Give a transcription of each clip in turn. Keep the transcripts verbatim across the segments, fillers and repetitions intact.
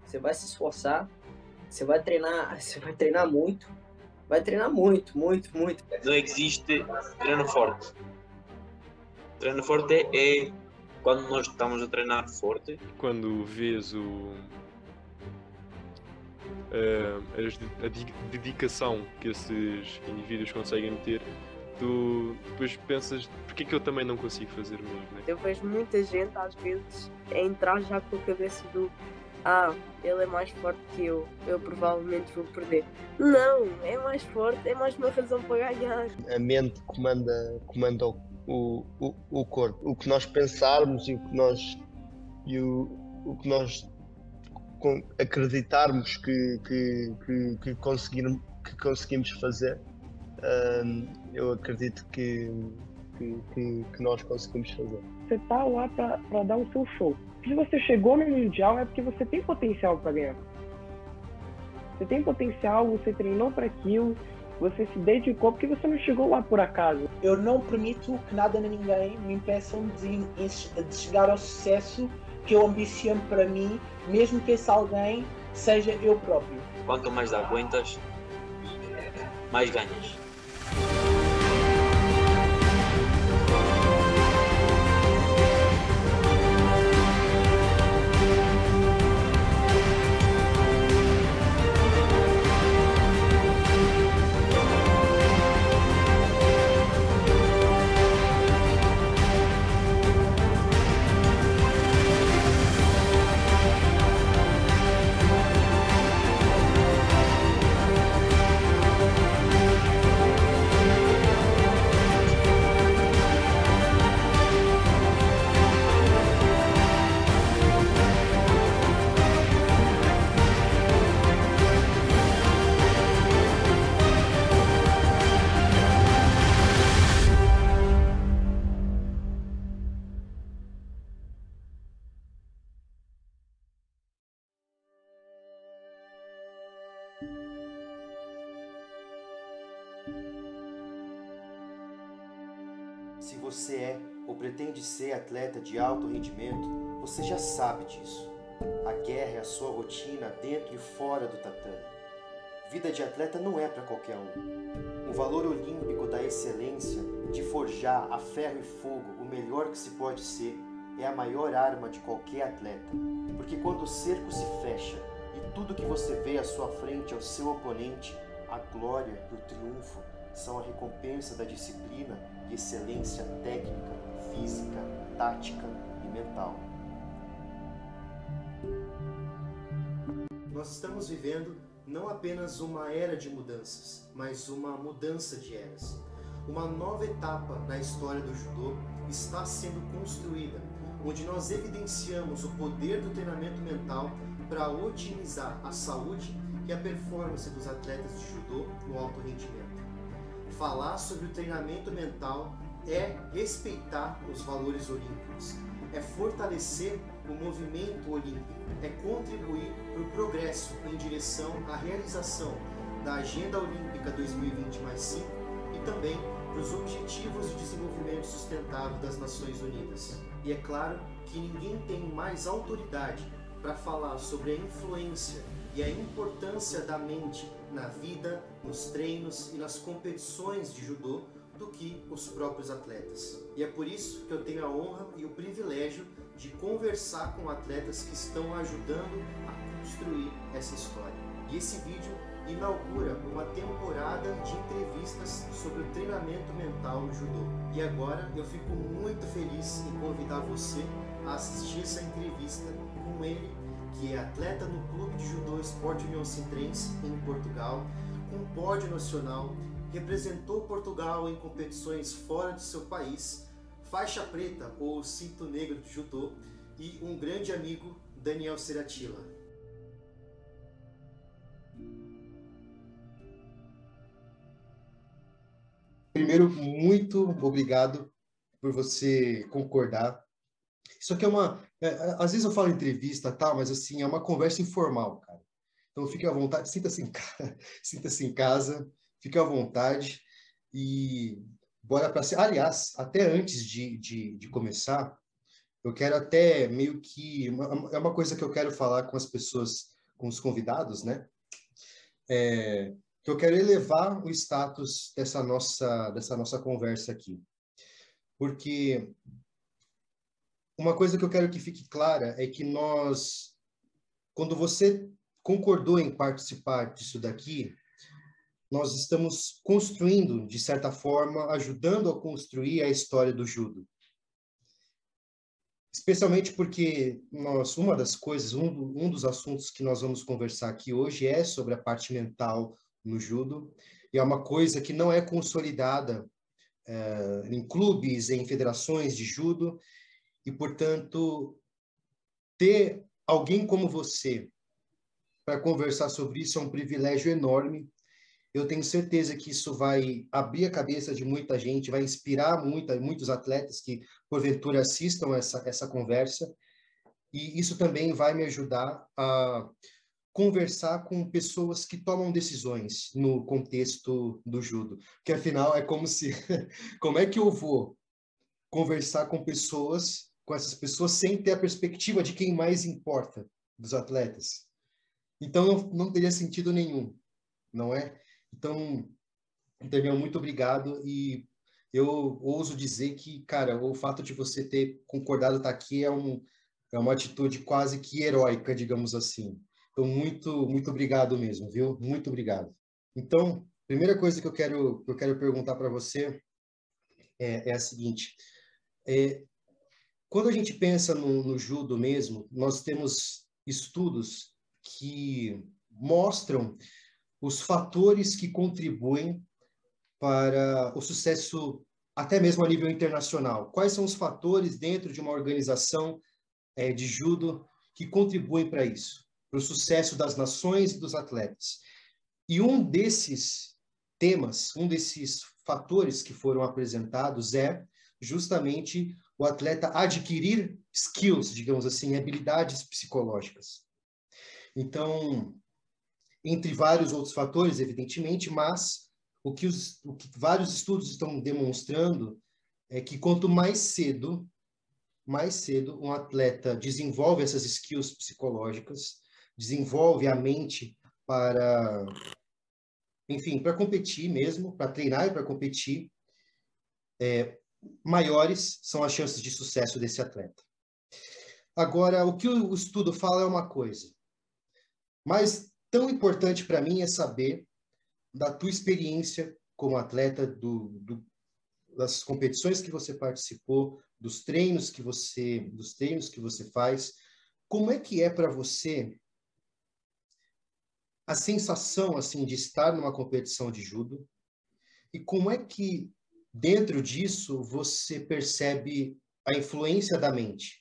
Você vai se esforçar, você vai treinar, você vai treinar muito, vai treinar muito, muito, muito. Não existe treino forte. Treino forte é quando nós estamos a treinar forte. Quando vês o, uh, a, a dedicação que esses indivíduos conseguem ter, tu depois pensas, porque é que eu também não consigo fazer o mesmo, né? Eu vejo muita gente às vezes a entrar já com a cabeça do ah, ele é mais forte que eu, eu provavelmente vou perder. Não, é mais forte, é mais uma razão para ganhar. A mente comanda, comanda o, o, o corpo. O que nós pensarmos e o que nós, e o, o que nós acreditarmos que, que, que, que, conseguir, que conseguimos fazer, hum, eu acredito que, que, que, que nós conseguimos fazer. Você está lá para dar o seu show. Se você chegou no Mundial é porque você tem potencial para ganhar. Você tem potencial, você treinou para aquilo, você se dedicou, porque você não chegou lá por acaso. Eu não permito que nada nem ninguém me impeçam de, de chegar ao sucesso que eu ambiciono para mim, mesmo que esse alguém seja eu próprio. Quanto mais aguentas, mais ganhas. Se você é ou pretende ser atleta de alto rendimento, você já sabe disso. A guerra é a sua rotina dentro e fora do tatame. Vida de atleta não é para qualquer um. O valor olímpico da excelência, de forjar a ferro e fogo o melhor que se pode ser, é a maior arma de qualquer atleta. Porque quando o cerco se fecha e tudo que você vê à sua frente é o seu oponente, a glória e o triunfo são a recompensa da disciplina e excelência técnica, física, tática e mental. Nós estamos vivendo não apenas uma era de mudanças, mas uma mudança de eras. Uma nova etapa na história do judô está sendo construída, onde nós evidenciamos o poder do treinamento mental para otimizar a saúde e a performance dos atletas de judô no alto rendimento. Falar sobre o treinamento mental é respeitar os valores olímpicos, é fortalecer o movimento olímpico, é contribuir para o progresso em direção à realização da Agenda Olímpica dois mil e vinte mais cinco e também para os Objetivos de Desenvolvimento Sustentável das Nações Unidas. E é claro que ninguém tem mais autoridade para falar sobre a influência e a importância da mente na vida, nos treinos e nas competições de judô do que os próprios atletas. E é por isso que eu tenho a honra e o privilégio de conversar com atletas que estão ajudando a construir essa história. E esse vídeo inaugura uma temporada de entrevistas sobre o treinamento mental no judô. E agora eu fico muito feliz em convidar você a assistir essa entrevista com ele, que é atleta no Clube de Judô Esporte União Sintrense, em Portugal, com pódio nacional, representou Portugal em competições fora do seu país, faixa preta ou cinto negro de judô e um grande amigo, Daniel Seratila. Primeiro, muito obrigado por você concordar. Isso aqui é uma... É, às vezes eu falo entrevista, tá, mas assim, é uma conversa informal, cara. Então fique à vontade, sinta-se em, sinta-se em casa, fique à vontade e bora para... Aliás, até antes de, de, de começar, eu quero até meio que... Uma, é uma coisa que eu quero falar com as pessoas com os convidados, né? É, que eu quero elevar o status dessa nossa, dessa nossa conversa aqui. Porque uma coisa que eu quero que fique clara é que nós, quando você concordou em participar disso daqui, nós estamos construindo, de certa forma, ajudando a construir a história do judo. Especialmente porque nós, uma das coisas, um, um dos assuntos que nós vamos conversar aqui hoje é sobre a parte mental no judo, e é uma coisa que não é consolidada é, em clubes, em federações de judo, e, portanto, ter alguém como você para conversar sobre isso é um privilégio enorme. Eu tenho certeza que isso vai abrir a cabeça de muita gente, vai inspirar muita, muitos atletas que, porventura, assistam essa, essa conversa. E isso também vai me ajudar a conversar com pessoas que tomam decisões no contexto do judo. Que, afinal, é como se... Como é que eu vou conversar com pessoas, com essas pessoas, sem ter a perspectiva de quem mais importa dos atletas? Então, não, não teria sentido nenhum, não é? Então, Daniel, muito obrigado, e eu ouso dizer que, cara, o fato de você ter concordado estar aqui é, um, é uma atitude quase que heróica, digamos assim. Então, muito, muito obrigado mesmo, viu? Muito obrigado. Então, primeira coisa que eu quero, que eu quero perguntar para você é, é a seguinte. É, quando a gente pensa no, no judo mesmo, nós temos estudos que mostram os fatores que contribuem para o sucesso até mesmo a nível internacional. Quais são os fatores dentro de uma organização é, de judo que contribuem para isso, para o sucesso das nações e dos atletas? E um desses temas, um desses fatores que foram apresentados é justamente o atleta adquirir skills, digamos assim, habilidades psicológicas. Então, entre vários outros fatores, evidentemente, mas o que, os, o que vários estudos estão demonstrando é que quanto mais cedo, mais cedo um atleta desenvolve essas skills psicológicas, desenvolve a mente para, enfim, para competir mesmo, para treinar e para competir, é, maiores são as chances de sucesso desse atleta. Agora, o que o estudo fala é uma coisa, mas tão importante para mim é saber da tua experiência como atleta, do, do, das competições que você participou, dos treinos que você, dos treinos que você faz. Como é que é para você a sensação assim de estar numa competição de judo? E como é que dentro disso você percebe a influência da mente?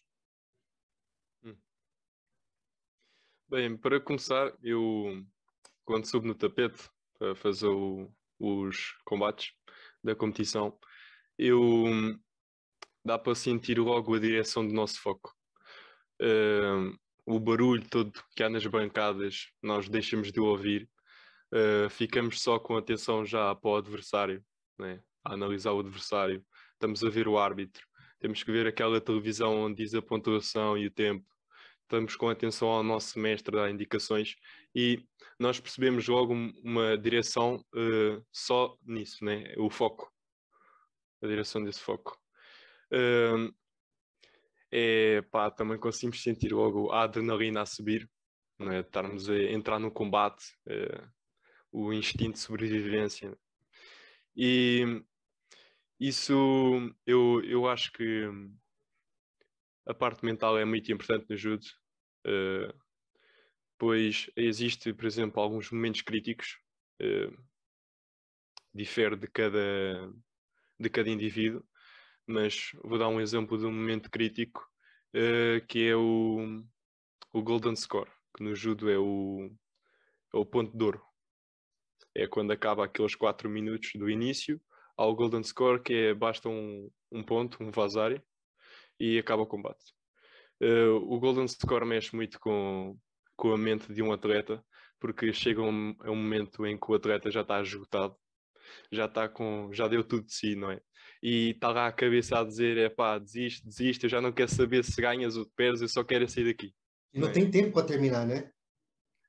Bem, para começar, eu, quando subo no tapete para fazer o, os combates da competição, eu, dá para sentir logo a direção do nosso foco. Uh, o barulho todo que há nas bancadas, nós deixamos de ouvir, uh, ficamos só com atenção já para o adversário, né? A analisar o adversário, estamos a ver o árbitro, temos que ver aquela televisão onde diz a pontuação e o tempo. Estamos com atenção ao nosso mestre, a dar indicações, e nós percebemos logo uma direção uh, só nisso, né? O foco, a direção desse foco. Uh, é, pá, também conseguimos sentir logo a adrenalina a subir, né? Estarmos a entrar no combate, uh, o instinto de sobrevivência. E isso, eu, eu acho que a parte mental é muito importante no judo, uh, pois existe, por exemplo, alguns momentos críticos, uh, difere de cada, de cada indivíduo, mas vou dar um exemplo de um momento crítico, uh, que é o, o Golden Score, que no judo é o, é o ponto de ouro. É quando acaba aqueles quatro minutos do início, há o Golden Score, que é, basta um, um ponto, um vazare, e acaba o combate. Uh, o Golden Score mexe muito com, com a mente de um atleta, porque chega um, a um momento em que o atleta já está esgotado, já está com, já deu tudo de si, não é? E está lá a cabeça a dizer, é pá, desiste, desiste, eu já não quero saber se ganhas ou perdes, eu só quero sair daqui. E não, não é? Tem tempo para terminar, né?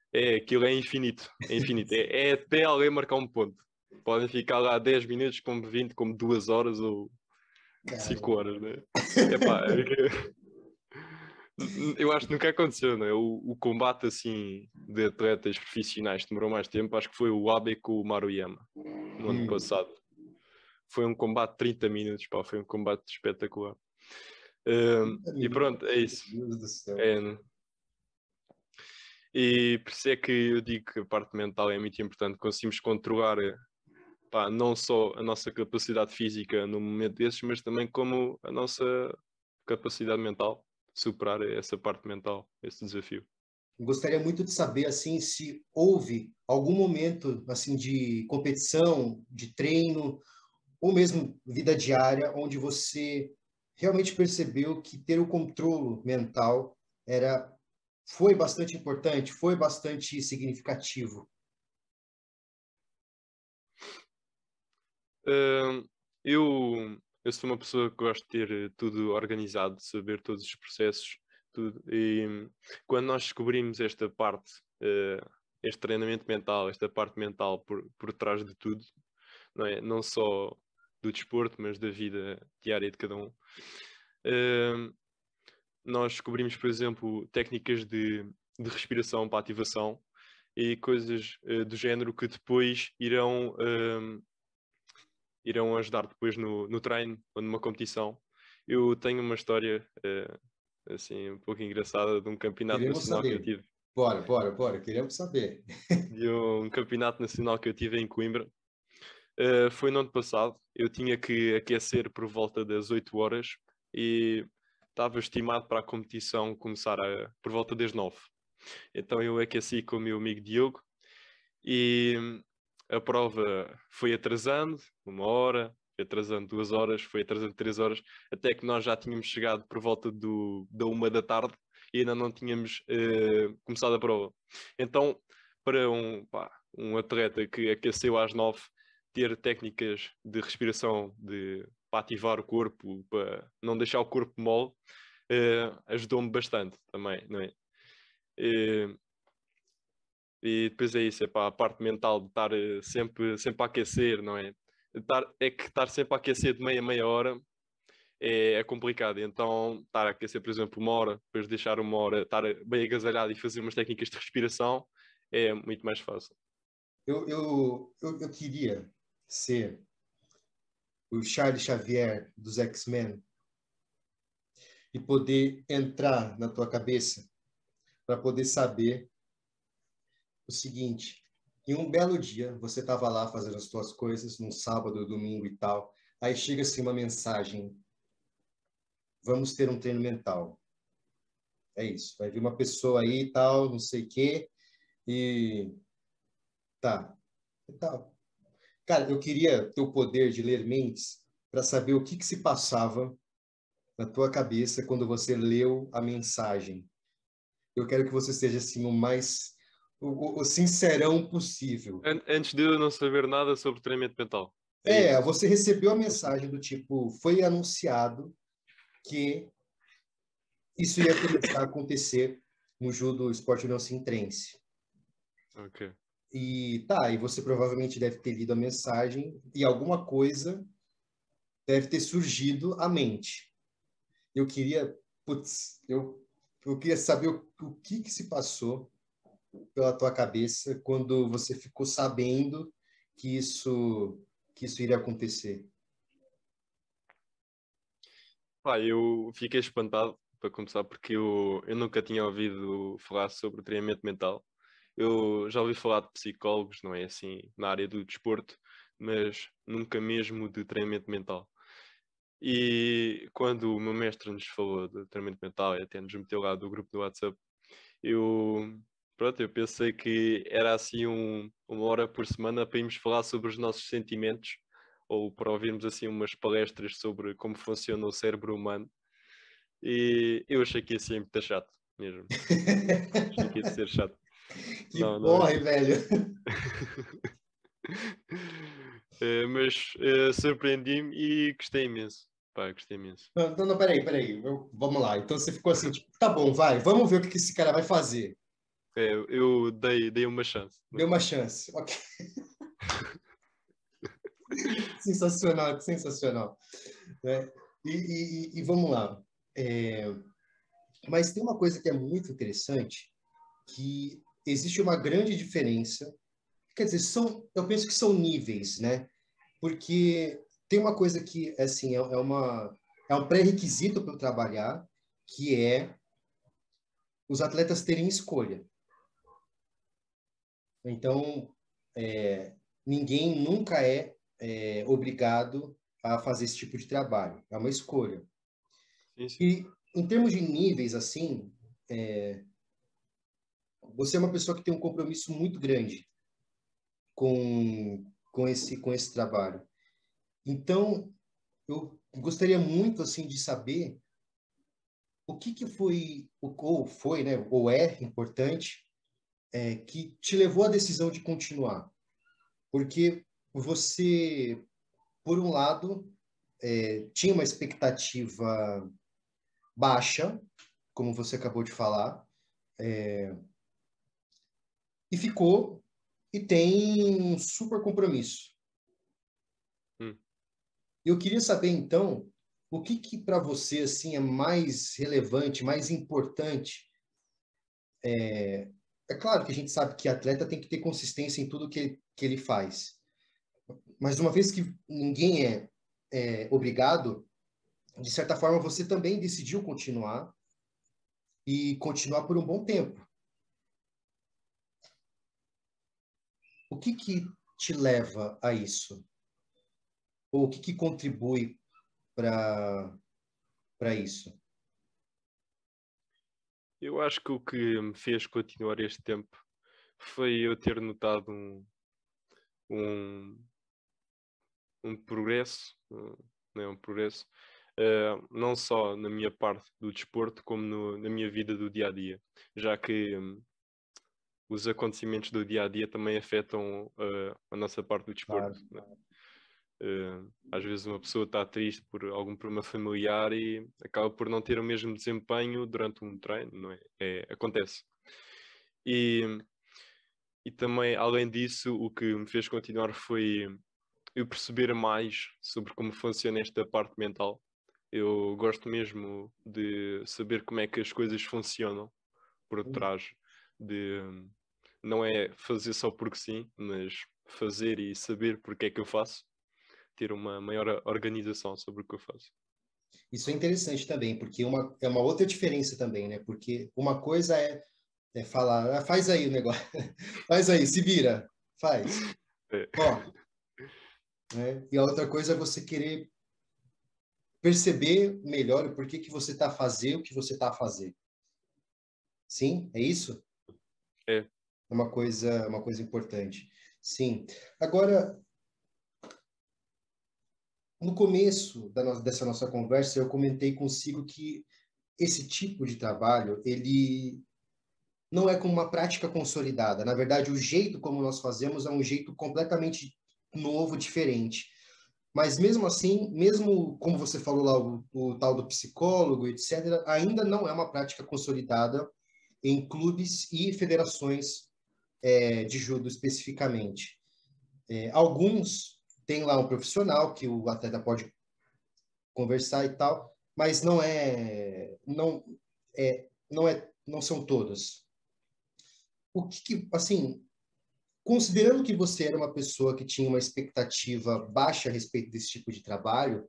É, aquilo é infinito. É infinito. É, é até alguém marcar um ponto. Podem ficar lá dez minutos, como vinte, como duas horas ou cinco horas, né? Epá, é que- eu acho que nunca aconteceu, não é? O, o combate assim de atletas profissionais que demorou mais tempo, acho que foi o Abe com o Maruyama no ano Hum. passado. Foi um combate de trinta minutos, pá, foi um combate espetacular. Um, e pronto, é isso. Meu Deus do céu. É, né? E por isso é que eu digo que a parte mental é muito importante. Conseguimos controlar, pá, não só a nossa capacidade física no momento desses, mas também como a nossa capacidade mental, superar essa parte mental, esse desafio. Gostaria muito de saber assim se houve algum momento assim de competição, de treino ou mesmo vida diária onde você realmente percebeu que ter o controle mental era foi bastante importante, foi bastante significativo. Uh, eu, eu sou uma pessoa que gosto de ter tudo organizado, de saber todos os processos, tudo. E quando nós descobrimos esta parte, uh, este treinamento mental, esta parte mental por, por trás de tudo, não é? Não só do desporto, mas da vida diária de cada um. Uh, nós descobrimos, por exemplo, técnicas de, de respiração para ativação e coisas uh, do género que depois irão... Uh, irão ajudar depois no, no treino ou numa competição. Eu tenho uma história uh, assim um pouco engraçada de um campeonato Queremos nacional saber. que eu tive. Bora, bora, bora, queremos saber. De um campeonato nacional que eu tive em Coimbra. Uh, foi no ano passado. Eu tinha que aquecer por volta das oito horas e estava estimado para a competição começar a, por volta das nove. Então eu aqueci com o meu amigo Diogo e a prova foi atrasando uma hora, foi atrasando duas horas, foi atrasando três horas, até que nós já tínhamos chegado por volta do, da uma da tarde e ainda não tínhamos uh, começado a prova. Então, para um, pá, um atleta que aqueceu às nove, ter técnicas de respiração de, para ativar o corpo, para não deixar o corpo mole, uh, ajudou-me bastante também, não é? Uh, E depois é isso, é para a parte mental de estar uh, sempre, sempre a aquecer, não é? Estar, é que estar sempre a aquecer de meia a meia hora é, é complicado. Então, estar a aquecer, por exemplo, uma hora, depois deixar uma hora, estar bem agasalhado e fazer umas técnicas de respiração é muito mais fácil. Eu, eu, eu, eu queria ser o Charles Xavier dos X-Men e poder entrar na tua cabeça para poder saber o seguinte: em um belo dia, você estava lá fazendo as suas coisas, num sábado, domingo e tal, aí chega-se uma mensagem: vamos ter um treino mental. É isso, vai vir uma pessoa aí e tal, não sei o quê, e tá, tá. Cara, eu queria ter o poder de ler mentes para saber o que, que se passava na tua cabeça quando você leu a mensagem. Eu quero que você seja assim o mais o, o sincerão possível. An- antes de eu não saber nada sobre treinamento mental. É, isso. você recebeu a mensagem do tipo, foi anunciado que isso ia começar a acontecer no judo esporte união sintrense. Ok. E tá, e você provavelmente deve ter lido a mensagem e alguma coisa deve ter surgido à mente. Eu queria, putz, eu, eu queria saber o, o que que se passou pela tua cabeça quando você ficou sabendo que isso que isso iria acontecer. Pá, eu fiquei espantado, para começar, porque eu, eu nunca tinha ouvido falar sobre treinamento mental. Eu já ouvi falar de psicólogos, não é assim, na área do desporto, mas nunca mesmo de treinamento mental. E quando o meu mestre nos falou de treinamento mental e até nos meteu lá do grupo do WhatsApp, eu, pronto, eu pensei que era assim um, uma hora por semana para irmos falar sobre os nossos sentimentos ou para ouvirmos assim umas palestras sobre como funciona o cérebro humano. E eu achei que ia ser muito chato mesmo. Achei que ia ser chato. Que Não, não. porra, velho. É, mas é, surpreendi-me e gostei imenso. Pá, gostei imenso. Não, não, não, peraí, peraí. Eu- vamos lá. Então você ficou assim, tipo, tá bom, vai, vamos ver o que que esse cara vai fazer. É, eu dei, dei uma chance. Deu uma chance. Ok. Sensacional, sensacional. É, e, e- e vamos lá. É, mas tem uma coisa que é muito interessante, que existe uma grande diferença. Quer dizer, são, eu penso que são níveis, né? Porque tem uma coisa que, assim, é, é uma, é um pré-requisito para eu trabalhar, que é os atletas terem escolha. Então, é, ninguém nunca é, é obrigado a fazer esse tipo de trabalho. É uma escolha. Sim, sim. E, em termos de níveis, assim, é, você é uma pessoa que tem um compromisso muito grande com, com esse, com esse trabalho. Então, eu gostaria muito, assim, de saber o que que foi, ou foi, né, ou é importante, é, que te levou à decisão de continuar. Porque você, por um lado, é, tinha uma expectativa baixa, como você acabou de falar, é, e ficou e tem um super compromisso. Hum. Eu queria saber, então, o que que para você assim é mais relevante, mais importante. É, é claro que a gente sabe que atleta tem que ter consistência em tudo que, que ele faz. Mas uma vez que ninguém é, é obrigado, de certa forma você também decidiu continuar e continuar por um bom tempo. O que que te leva a isso? Ou o que que contribui para para isso? Eu acho que o que me fez continuar este tempo foi eu ter notado um, um, um progresso, um, né, um progresso, eh, não só na minha parte do desporto, como no- na minha vida do dia a dia, já que hum, os acontecimentos do dia a dia também afetam eh, a nossa parte do desporto, Claro. né? Eh, às vezes uma pessoa está triste por algum problema familiar e acaba por não ter o mesmo desempenho durante um treino, não é? É, acontece. E, e também, além disso, o que me fez continuar foi eu perceber mais sobre como funciona esta parte mental. Eu gosto mesmo de saber como é que as coisas funcionam por trás de não é fazer só porque sim, mas fazer e saber porque é que eu faço, ter uma maior organização sobre o que eu faço. Isso é interessante também, porque uma, é uma outra diferença também, né? Porque uma coisa é, é falar, ah, faz aí o negócio, faz aí, se vira, faz. É. Ó, né? E a outra coisa é você querer perceber melhor o porquê que você está a fazer o que você está a fazer. Sim, é isso? É. É uma coisa, uma coisa importante. Sim. Agora, no começo da no- dessa nossa conversa, eu comentei consigo que esse tipo de trabalho, ele não é como uma prática consolidada. Na verdade, o jeito como nós fazemos é um jeito completamente novo, diferente. Mas mesmo assim, mesmo como você falou lá, o, o tal do psicólogo, etcétera, ainda não é uma prática consolidada em clubes e federações é, de judo especificamente. É, alguns têm lá um profissional que o atleta pode conversar e tal, mas não é, não é, não é, não são todas. O que, que assim, considerando que você era uma pessoa que tinha uma expectativa baixa a respeito desse tipo de trabalho,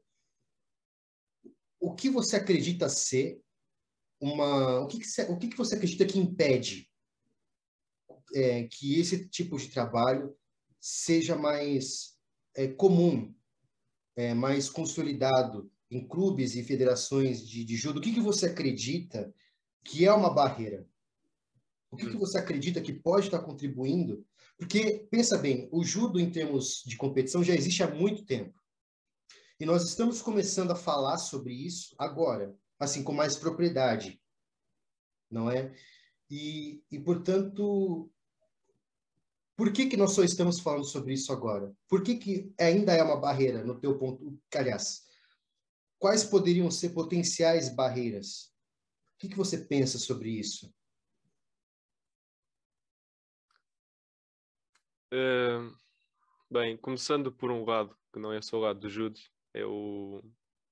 o que você acredita ser uma, o que, que, você, o que, que você acredita que impede é, que esse tipo de trabalho seja mais é, comum, é, mais consolidado em clubes e federações de, de judo? O que, que você acredita que é uma barreira? O que, que Hum. você acredita que pode estar contribuindo? Porque, pensa bem, o judo em termos de competição já existe há muito tempo. E nós estamos começando a falar sobre isso agora, assim, com mais propriedade, não é? E, e portanto, por que que nós só estamos falando sobre isso agora? Por que que ainda é uma barreira no teu ponto? Aliás, quais poderiam ser potenciais barreiras? O que que você pensa sobre isso? Uh, bem, começando por um lado, que não é só o lado do judo, é o...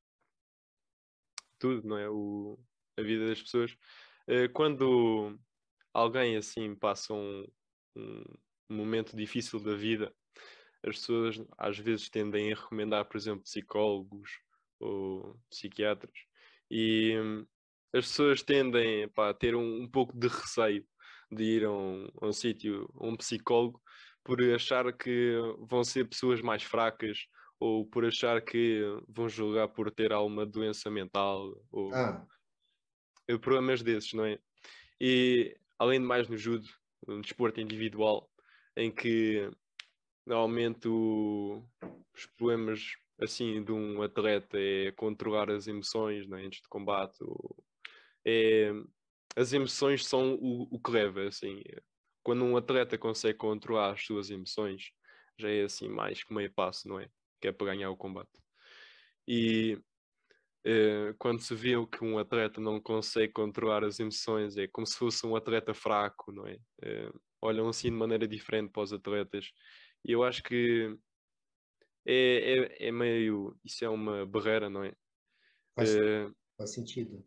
tudo, não é? O... a vida das pessoas. Uh, quando alguém assim passa um, um momento difícil da vida, as pessoas às vezes tendem a recomendar, por exemplo, psicólogos ou psiquiatras. E hum, as pessoas tendem, pá, a ter um, um pouco de receio de ir a um, a um sítio, a um psicólogo, por achar que vão ser pessoas mais fracas ou por achar que vão julgar por ter alguma doença mental ou Ah, problemas desses, não é? E além de mais no judo, um desporto individual, em que normalmente o- os problemas assim de um atleta é controlar as emoções, né, antes de combate. Ou- é, as emoções são o, o que leva, assim. Quando um atleta consegue controlar as suas emoções, já é assim mais que meio passo, não é? Que é para ganhar o combate. E eh, quando se vê que um atleta não consegue controlar as emoções, é como se fosse um atleta fraco, não é? Eh, olham assim de maneira diferente para os atletas. E eu acho que é, é, é meio. Isso é uma barreira, não é? faz, Eh, faz sentido.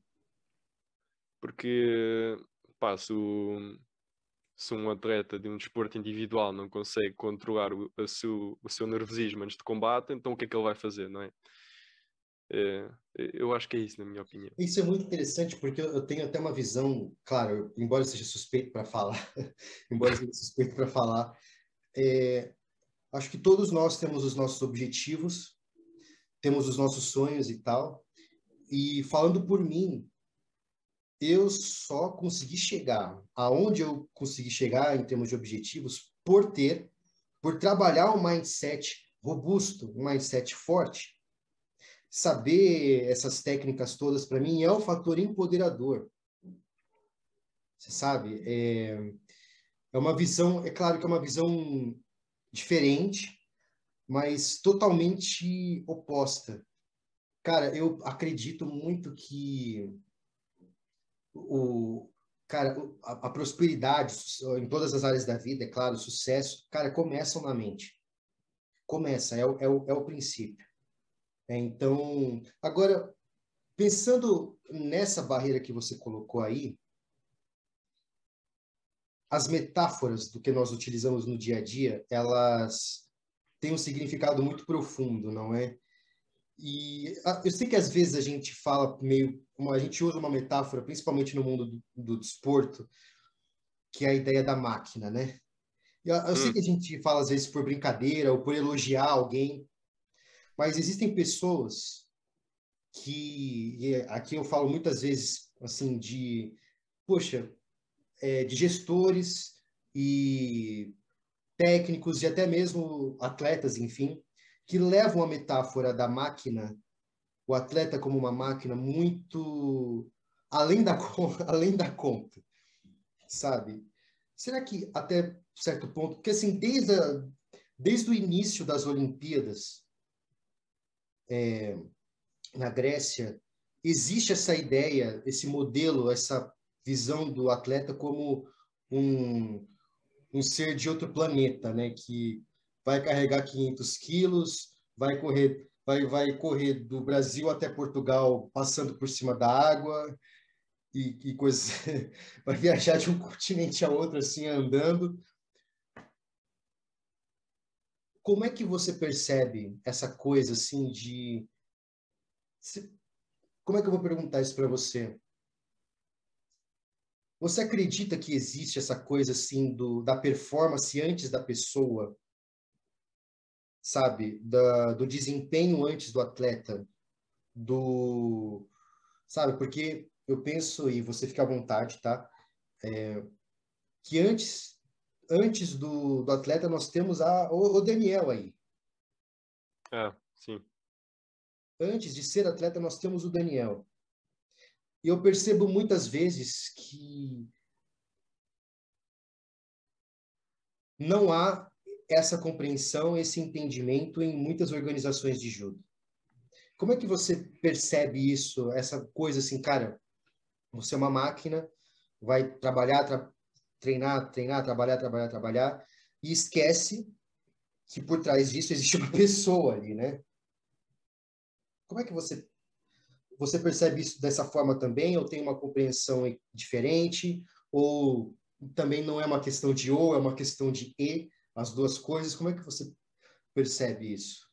porque, pá, se, o- se um atleta de um desporto individual não consegue controlar o, a seu, o seu nervosismo antes de combate, então o que é que ele vai fazer, não é? Eh, eu acho que é isso, na minha opinião. Isso é muito interessante porque eu eu tenho até uma visão, claro, eu- embora eu seja suspeito para falar, embora eu seja suspeito para falar, é, acho que todos nós temos os nossos objetivos, temos os nossos sonhos e tal. E falando por mim, eu só consegui chegar aonde eu consegui chegar em termos de objetivos por ter, por trabalhar um mindset robusto, um mindset forte. Saber essas técnicas todas, para mim, é um fator empoderador. Você sabe? É, é uma visão, é claro que é uma visão diferente, mas totalmente oposta. Cara, eu acredito muito que o, cara, o- a, a prosperidade su- em todas as áreas da vida, é claro, o sucesso, cara, começam na mente. Começa, é o, é o, é o princípio. É, então, agora, pensando nessa barreira que você colocou aí, as metáforas do que nós utilizamos no dia a dia, elas têm um significado muito profundo, não é? E ah, eu sei que às vezes a gente fala meio, como a gente usa uma metáfora, principalmente no mundo do, do desporto, que é a ideia da máquina, né? Eu, eu sei Hum, que a gente fala às vezes por brincadeira ou por elogiar alguém, mas existem pessoas que, e aqui eu falo muitas vezes assim de, poxa, é, de gestores e técnicos e até mesmo atletas, enfim, que levam a metáfora da máquina, o atleta como uma máquina muito além da, con- além da conta, sabe? Será que até certo ponto, porque assim, desde, a, desde o início das Olimpíadas na Grécia, existe essa ideia, esse modelo, essa visão do atleta como um, um ser de outro planeta, né? Que vai carregar quinhentos quilos, vai correr, vai, vai correr do Brasil até Portugal, passando por cima da água e, e coisas, vai viajar de um continente a outro assim andando. Como é que você percebe essa coisa assim de se- como é que eu vou perguntar isso para você? Você acredita que existe essa coisa assim do, da performance antes da pessoa, sabe? Da, do desempenho antes do atleta, do, sabe? Porque eu penso, e você fica à vontade, tá? Que antes, antes do, do atleta nós temos a, o, o Daniel aí. ah, sim. Antes de ser atleta nós temos o Daniel. E eu percebo muitas vezes que não há essa compreensão, esse entendimento em muitas organizações de judo. Como é que você percebe isso, essa coisa assim, cara, você é uma máquina, vai trabalhar, tra treinar, treinar, trabalhar, trabalhar, trabalhar, e esquece que por trás disso existe uma pessoa ali, né? Como é que você você percebe isso dessa forma também, ou tem uma compreensão diferente, ou também não é uma questão de ou, é uma questão de e, as duas coisas? Como é que você percebe isso?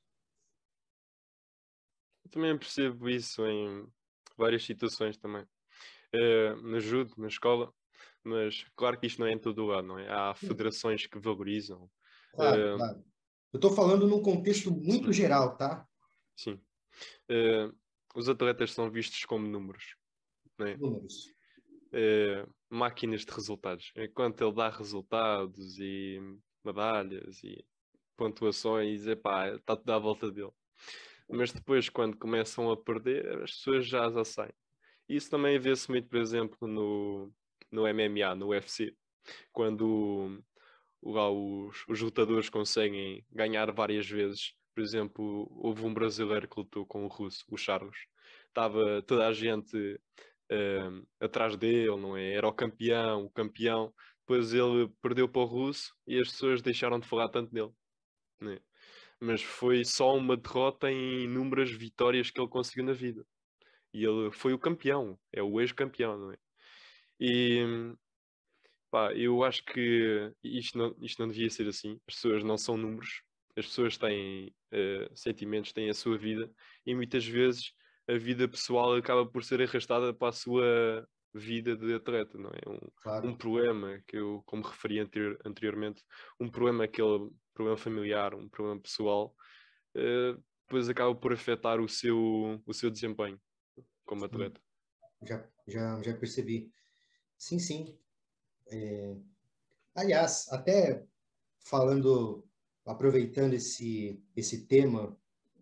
Eu também percebo isso em várias situações também. Uh, no judo, na escola, mas claro que isto não é em todo o lado, não é? Há federações que valorizam. Claro, Uh, claro. Eu estou falando num contexto muito sim. geral, tá? Sim. Uh, os atletas são vistos como números, não é? Números. Uh, máquinas de resultados. Enquanto ele dá resultados e medalhas e pontuações, epá, está tudo à volta dele. Mas depois, quando começam a perder, as pessoas já já saem. Isso também vê-se muito, por exemplo, no, no M M A, no U F C, quando lá os, os lutadores conseguem ganhar várias vezes. Por exemplo, houve um brasileiro que lutou com o russo, o Charles. Estava toda a gente uh, atrás dele, não é? Era o campeão, o campeão. Depois ele perdeu para o russo e as pessoas deixaram de falar tanto dele, não é? Mas foi só uma derrota em inúmeras vitórias que ele conseguiu na vida. E ele foi o campeão, é o ex-campeão, não é? E pá, eu acho que isto não, isto não devia ser assim. As pessoas não são números, as pessoas têm uh, sentimentos, têm a sua vida, e muitas vezes a vida pessoal acaba por ser arrastada para a sua vida de atleta, não é? Um, Claro. um problema que eu, como referi anterior, anteriormente, um problema, aquele problema familiar, um problema pessoal, uh, depois acaba por afetar o seu, o seu desempenho como atleta. Já, já, já percebi. Sim, sim. É... Aliás, até falando, aproveitando esse, esse tema,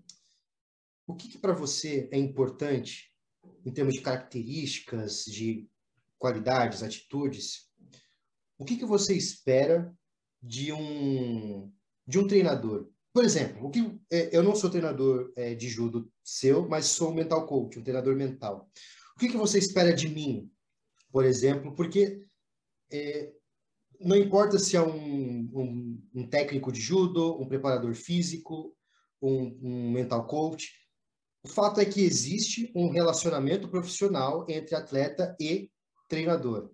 o que, que para você é importante em termos de características, de qualidades, atitudes? O que, que você espera de um, de um treinador? Por exemplo, o que, é, eu não sou treinador é, de judo seu, mas sou um mental coach, um treinador mental. O que, que você espera de mim, por exemplo? Porque é, não importa se é um, um, um técnico de judo, um preparador físico, um, um mental coach, o fato é que existe um relacionamento profissional entre atleta e treinador.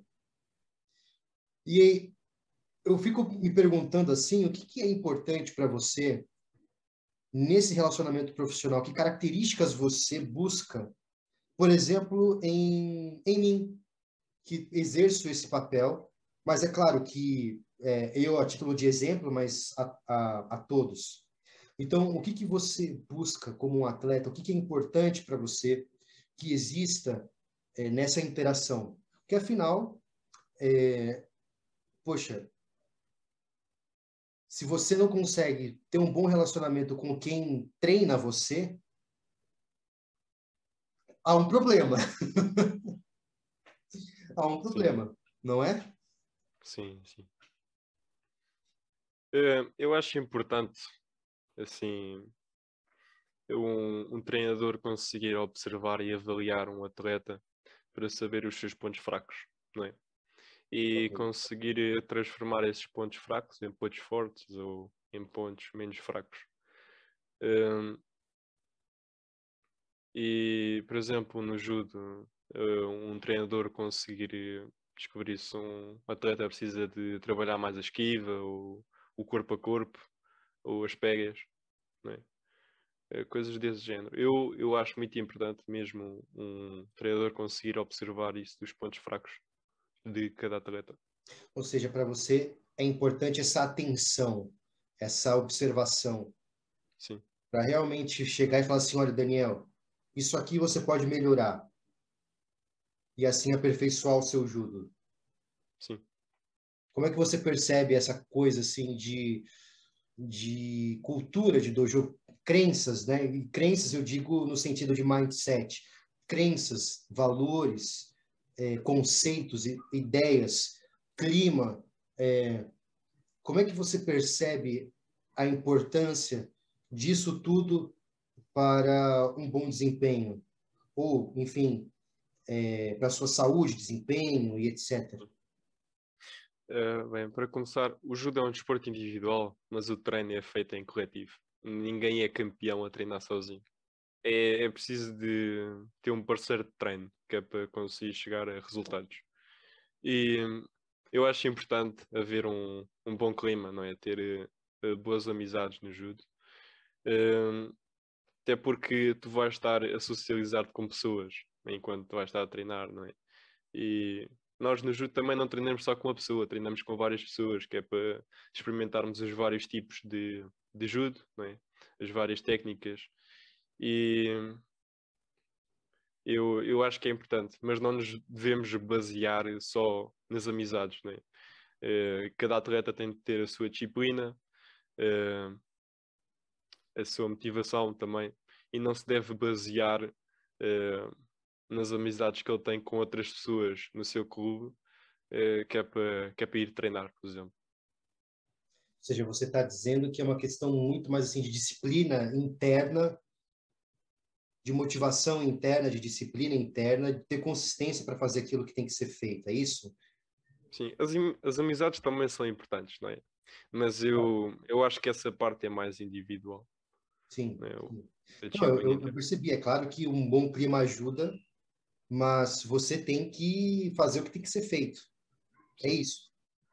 E eu fico me perguntando assim, o que, que é importante para você nesse relacionamento profissional? Que características você busca, por exemplo, em, em mim, que exerço esse papel, mas é claro que é, eu, a título de exemplo, mas a, a, a todos. Então, o que, que você busca como um atleta? O que, que é importante para você que exista é, nessa interação? Porque, afinal, é, poxa, se você não consegue ter um bom relacionamento com quem treina você, há um problema. Há um problema, sim. Não é? Sim, sim. Uh, eu acho importante, assim, um, um treinador conseguir observar e avaliar um atleta para saber os seus pontos fracos, não é? E okay. conseguir transformar esses pontos fracos em pontos fortes ou em pontos menos fracos. Um, e, por exemplo, no judo, um treinador conseguir descobrir se um atleta precisa de trabalhar mais a esquiva, ou o corpo a corpo, ou as pegas, não é? Coisas desse género. Eu, eu acho muito importante mesmo um treinador conseguir observar isso dos pontos fracos de cada atleta. Ou seja, para você é importante essa atenção, essa observação. Sim. Para realmente chegar e falar assim, olha, Daniel, isso aqui você pode melhorar. E assim aperfeiçoar o seu judo. Sim. Como é que você percebe essa coisa assim de, de cultura de dojo, crenças, né? E crenças eu digo no sentido de mindset. Crenças, valores, é, conceitos, ideias, clima. É, como é que você percebe a importância disso tudo para um bom desempenho? Ou, enfim, é, para a sua saúde, desempenho e etcétera? Uh, bem, para começar, o judo é um desporto individual, mas o treino é feito em coletivo. Ninguém é campeão a treinar sozinho. É, é preciso de ter um parceiro de treino, que é para conseguir chegar a resultados. E hum, eu acho importante haver um, um bom clima, não é? Ter uh, boas amizades no judo. Um, até porque tu vais estar a socializar-te com pessoas enquanto tu vais estar a treinar, não é? E nós no judo também não treinamos só com uma pessoa, treinamos com várias pessoas, que é para experimentarmos os vários tipos de, de judo, não é? As várias técnicas. E eu, eu acho que é importante, mas não nos devemos basear só nas amizades, não é? Eh, cada atleta tem de ter a sua disciplina, eh, a sua motivação também, e não se deve basear eh, nas amizades que ele tem com outras pessoas no seu clube, eh, que é para, que é para ir treinar, por exemplo. Ou seja, você está dizendo que é uma questão muito mais assim de disciplina interna, de motivação interna, de disciplina interna, de ter consistência para fazer aquilo que tem que ser feito, é isso? Sim, as, im- as amizades também são importantes, não é? Mas eu, eu acho que essa parte é mais individual, Sim. não é? O- sim. a Não, eu, disciplina eu- eu interna. percebi, é claro que um bom clima ajuda, mas você tem que fazer o que tem que ser feito. É Sim. isso.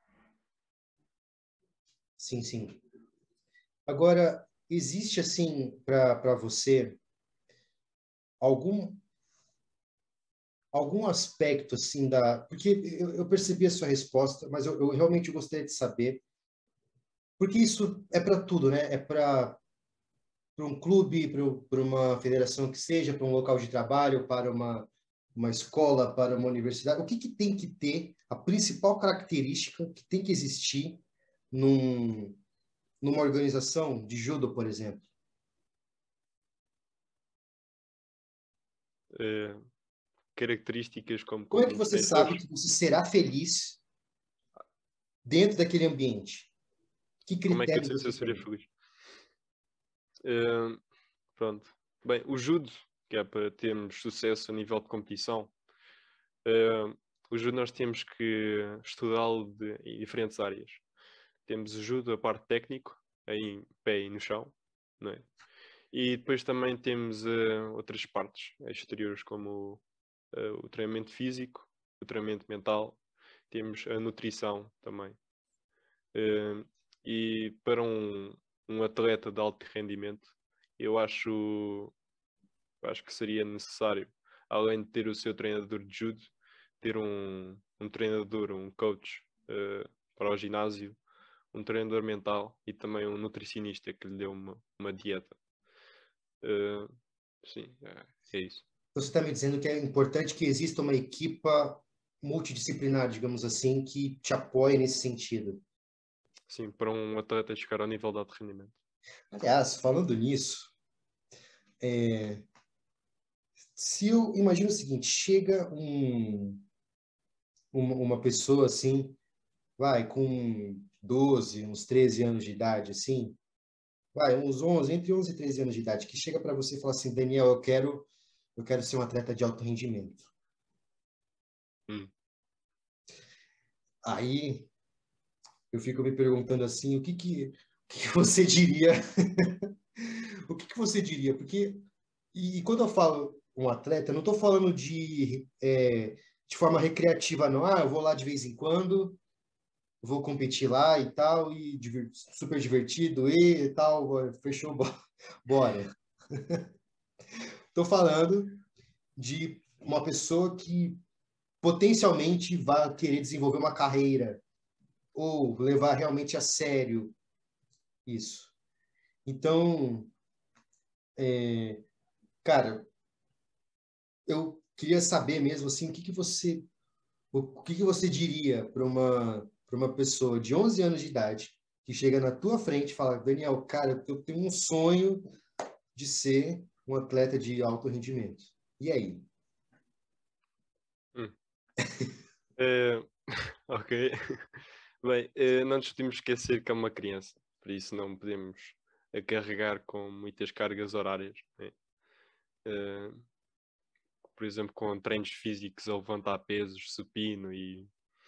Sim, sim. Agora, existe assim para você algum algum aspecto assim da, porque eu, eu percebi a sua resposta, mas eu, eu realmente gostaria de saber, porque isso é para tudo, né? É para para um clube, para uma federação que seja, para um local de trabalho, para uma uma escola, para uma universidade. O que que tem que ter a principal característica que tem que existir num, numa organização de judo, por exemplo? Eh, características como, Como é como que um você treinador. sabe que você será feliz dentro daquele ambiente? Que Como é que eu critérios sei se eu você seria tem? feliz? Eh, pronto. Bem, o judo, que é para termos sucesso a nível de competição, eh, o judo nós temos que estudá-lo de- em diferentes áreas. Temos o judo, a parte técnico, em pé e no chão, não é? E depois também temos eh, outras partes exteriores, como eh, o treinamento físico, o treinamento mental, temos a nutrição também. Eh, e para um, um atleta de alto rendimento, eu acho, acho que seria necessário, além de ter o seu treinador de judo, ter um, um treinador, um coach eh, para o ginásio, um treinador mental e também um nutricionista que lhe dê uma, uma dieta. Eh, sim, é, é isso. Você está me dizendo que é importante que exista uma equipa multidisciplinar, digamos assim, que te apoie nesse sentido. Sim, para um atleta chegar ao nível de alto rendimento. Aliás, falando nisso, é, se eu imagino o seguinte, chega um, uma, uma pessoa assim, vai com doze, uns treze anos de idade, assim, vai, uns onze, entre onze e treze anos de idade, que chega para você e fala assim, Daniel, eu quero, eu quero ser um atleta de alto rendimento. Hum. Aí eu fico me perguntando assim, o que que, o que que você diria? O que que você diria? Porque, e, e quando eu falo um atleta, eu não estou falando de, é, de forma recreativa, não. Ah, eu vou lá de vez em quando, vou competir lá e tal, e divir- super divertido, e tal, fechou, bo- bora. Estou falando de uma pessoa que potencialmente vai querer desenvolver uma carreira ou levar realmente a sério isso. Então, é, cara, eu queria saber mesmo assim, o que que você, o que que você diria para uma para uma pessoa de onze anos de idade que chega na tua frente e fala, Daniel, cara, eu tenho um sonho de ser um atleta de alto rendimento. E aí? Hum. Eh, ok. Bem, eh, não nos podemos esquecer que é uma criança, por isso não podemos a carregar com muitas cargas horárias, né? Eh, por exemplo, com treinos físicos a levantar pesos, supino e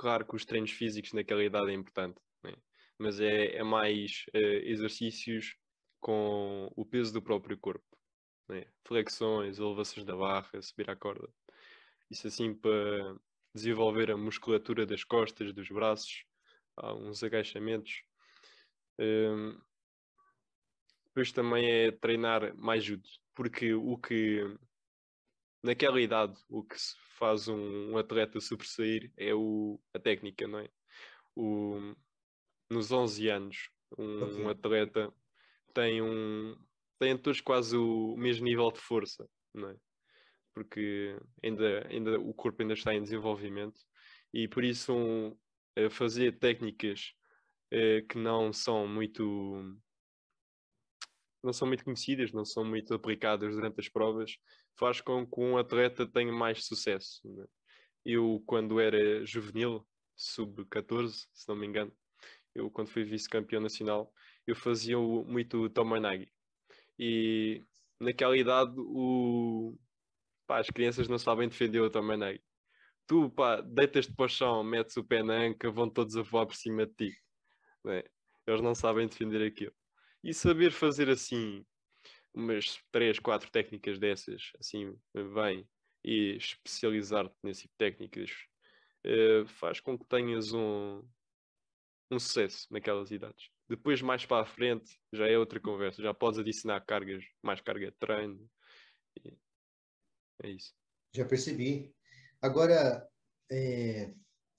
claro que os treinos físicos naquela idade é importante, né? Mas é, é mais uh, exercícios com o peso do próprio corpo, né? Flexões, elevações da barra, subir à corda. Isso assim para desenvolver a musculatura das costas, dos braços, há uns agachamentos. Um, depois também é treinar mais judo, porque o que naquela idade o que se faz um, um atleta sobressair é o, a técnica, não é? O, nos onze anos, um Ok. atleta tem um tem todos quase o mesmo nível de força, não é? Porque ainda, ainda o corpo ainda está em desenvolvimento e por isso um, eh, fazer técnicas eh, que não são muito não são muito conhecidas, não são muito aplicadas durante as provas, faz com que um atleta tenha mais sucesso, né? Eu, quando era juvenil, sub catorze, se não me engano, eu, quando fui vice-campeão nacional, eu fazia o- muito Tomoe-nage. E naquela idade, o... pá, as crianças não sabem defender o Tomoe-nage. Tu, pá, deitas-te para o chão, metes o pé na anca, vão todos a voar por cima de ti, né? Eles não sabem defender aquilo. E saber fazer assim umas três, quatro técnicas dessas, assim, bem, e especializar-te nesse tipo de técnicas, eh, faz com que tenhas um, um sucesso naquelas idades. Depois, mais para a frente, já é outra conversa. Já podes adicionar cargas, mais carga de treino. E é isso. Já percebi. Agora, é,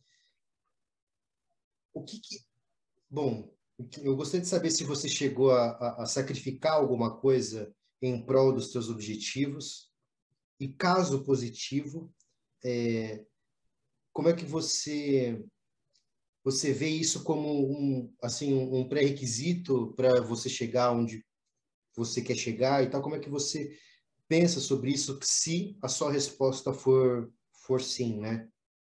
o que que... Bom, eu gostaria de saber se você chegou a, a- a sacrificar alguma coisa em prol dos seus objetivos. E caso positivo, é, como é que você você vê isso como um assim um, um pré-requisito para você chegar onde você quer chegar e tal? Como é que você pensa sobre isso se a sua resposta for for sim, né?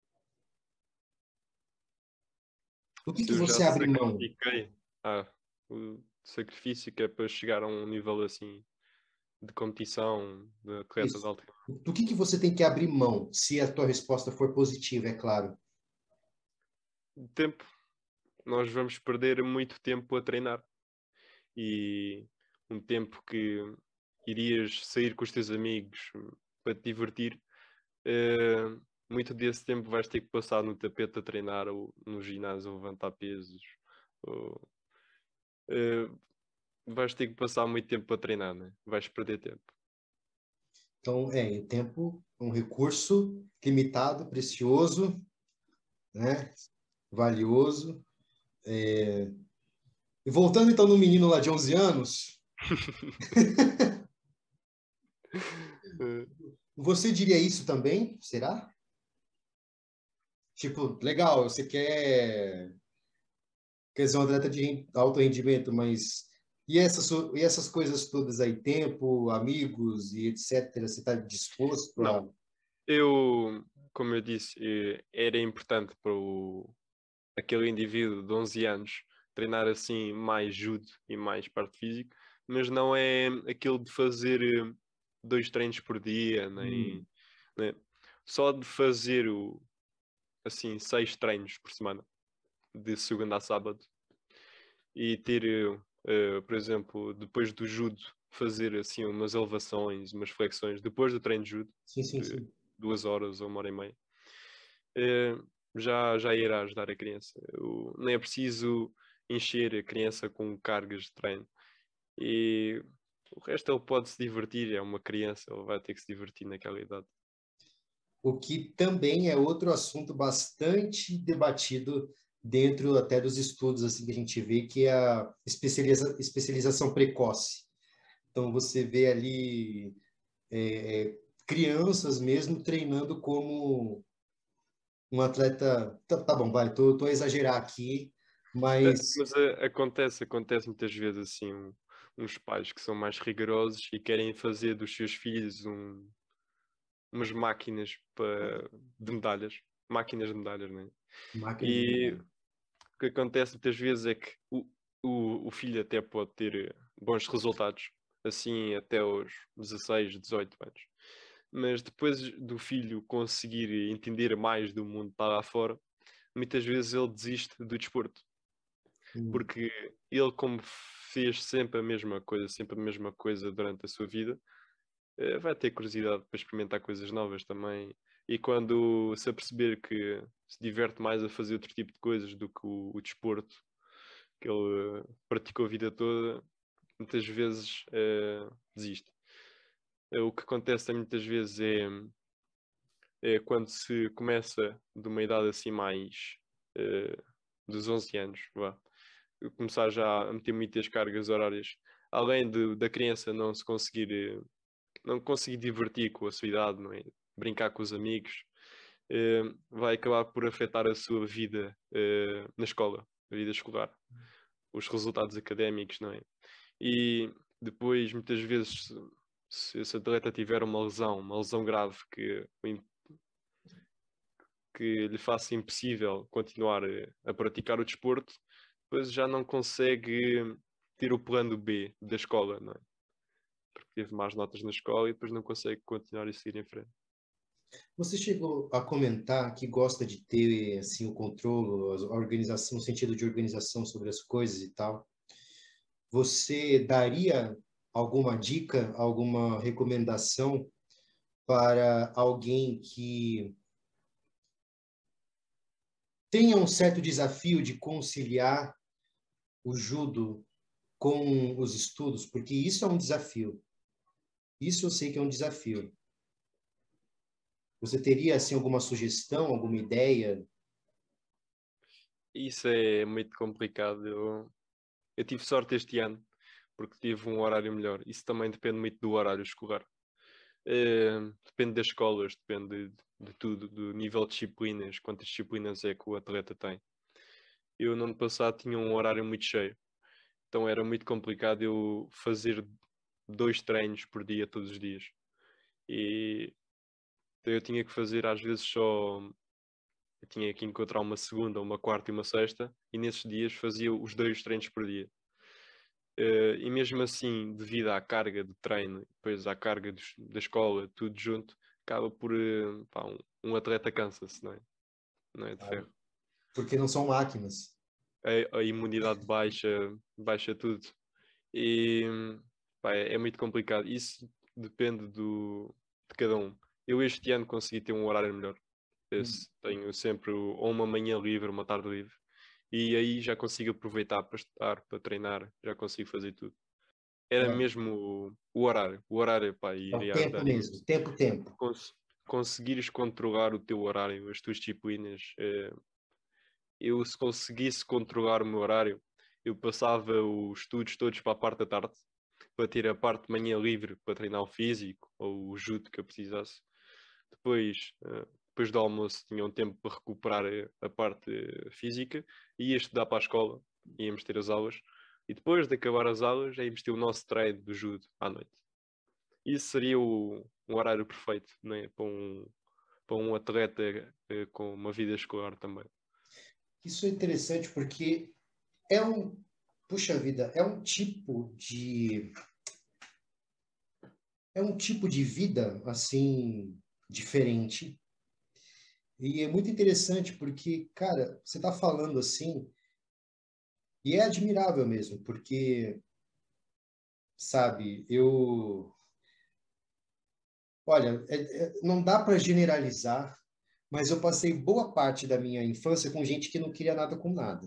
Do que Se que eu já você abre mão? sacrifiquei, ah, o sacrifício que é para chegar a um nível assim de competição, de atleta de Isso. alto nível. Do que que você tem que abrir mão se a tua resposta for positiva, é claro? Tempo. Nós vamos perder muito tempo a treinar. E um tempo que irias sair com os teus amigos para te divertir, eh, muito desse tempo vais ter que passar no tapete a treinar ou no ginásio a levantar pesos. Ou, eh, vais ter que passar muito tempo a treinar, né? Vais perder tempo. Então, é, o tempo é um recurso limitado, precioso, né? Valioso. É, E voltando então no menino lá de onze anos, Eh, você diria isso também? Será? Tipo, legal, você quer, quer ser um atleta de ren- alto rendimento, mas e essas, so- e essas coisas todas aí, tempo, amigos e etcétera, você está disposto a... não, eu, como eu disse, eh, era importante para o, aquele indivíduo de onze anos treinar assim mais judo e mais parte física, mas não é aquilo de fazer eh, dois treinos por dia, Hum, nem, né? Só de fazer o, assim seis treinos por semana, de segunda a sábado, e ter, eh, eh, por exemplo, depois do judo, fazer assim umas elevações, umas flexões, depois do treino de judo, sim, sim, de sim. duas horas ou uma hora e meia, eh, já, já irá ajudar a criança. O- nem é preciso encher a criança com cargas de treino. E o resto ele pode se divertir, é uma criança, ele vai ter que se divertir naquela idade. O que também é outro assunto bastante debatido dentro até dos estudos assim que a gente vê, que é a especializa- especialização precoce. Então você vê ali é, é, crianças mesmo treinando como um atleta. Tá, tá bom, vai, tô, tô a exagerar aqui, Eh, mas Mas eh, acontece, acontece muitas vezes assim, um- uns pais que são mais rigorosos e querem fazer dos seus filhos um, umas máquinas para, de medalhas, máquinas de medalhas, né? máquina de E medalha. o que acontece muitas vezes é que o, o, o filho até pode ter eh, bons resultados, assim até aos dezasseis, dezoito anos. Mas depois do filho conseguir entender mais do mundo para lá fora, muitas vezes ele desiste do desporto. Hum. Porque ele, como fez sempre a mesma coisa, sempre a mesma coisa durante a sua vida, eh, vai ter curiosidade para experimentar coisas novas também. E quando se aperceber que se diverte mais a fazer outro tipo de coisas do que o, o desporto que ele eh, praticou a vida toda, muitas vezes eh, desiste. Eh, o que acontece muitas vezes é, é quando se começa de uma idade assim mais eh, dos onze anos, vá, começar já a meter muitas cargas horárias, além de, da criança não se conseguir, eh, não conseguir divertir com a sua idade, não é? Brincar com os amigos, eh, vai acabar por afetar a sua vida eh, na escola, a vida escolar, os resultados académicos, não é? E depois, muitas vezes, se, se esse atleta tiver uma lesão, uma lesão grave que, que lhe faça impossível continuar a, a praticar o desporto, depois já não consegue ter o plano B da escola, não é? Porque teve más notas na escola e depois não consegue continuar e seguir em frente. Você chegou a comentar que gosta de ter assim o controle, a organização, no sentido de organização sobre as coisas e tal. Você daria alguma dica, alguma recomendação para alguém que tenha um certo desafio de conciliar o judo com os estudos? Porque isso é um desafio. Isso eu sei que é um desafio. Você teria, assim, alguma sugestão, alguma ideia? Isso é muito complicado. Eu, eu tive sorte este ano, porque tive um horário melhor. Isso também depende muito do horário escolar. Eh, depende das escolas, depende de, de tudo, do nível de disciplinas, quantas disciplinas é que o atleta tem. Eu, no ano passado, tinha um horário muito cheio. Então era muito complicado eu fazer dois treinos por dia, todos os dias. E eu tinha que fazer, às vezes, só... Eu tinha que encontrar uma segunda, uma quarta e uma sexta, e nesses dias fazia os dois treinos por dia. Uh, e mesmo assim, devido à carga de treino, depois à carga dos, da escola, tudo junto, acaba por... Uh, pá, um, um atleta cansa-se, não é? Não é de ferro. Porque não são máquinas. A, a imunidade baixa, baixa tudo. E pá, é, é muito complicado. Isso depende do, de cada um. Eu este ano consegui ter um horário melhor. Esse, tenho sempre ou uma manhã livre, uma tarde livre. E aí já consigo aproveitar para estudar, para treinar. Já consigo fazer tudo. Era É. mesmo o, o horário. O horário, pá, É o iria tempo ajudar mesmo, imenso. tempo, tempo. Cons conseguires controlar o teu horário, as tuas disciplinas. É, eu, se conseguisse controlar o meu horário, eu passava os estudos todos para a parte da tarde, para ter a parte de manhã livre para treinar o físico ou o judo que eu precisasse. Depois, uh, depois do almoço, tinha um tempo para recuperar a, a parte física e ia estudar para a escola, íamos ter as aulas. E depois de acabar as aulas, íamos ter o nosso treino do judo à noite. Isso seria o, um horário perfeito, né? Para um, para um atleta uh, com uma vida escolar também. Isso é interessante porque é um, puxa vida, é um tipo de é um tipo de vida assim diferente. E é muito interessante porque, cara, você está falando assim e é admirável mesmo, porque sabe, eu olha, é, é, não dá para generalizar, mas eu passei boa parte da minha infância com gente que não queria nada com nada.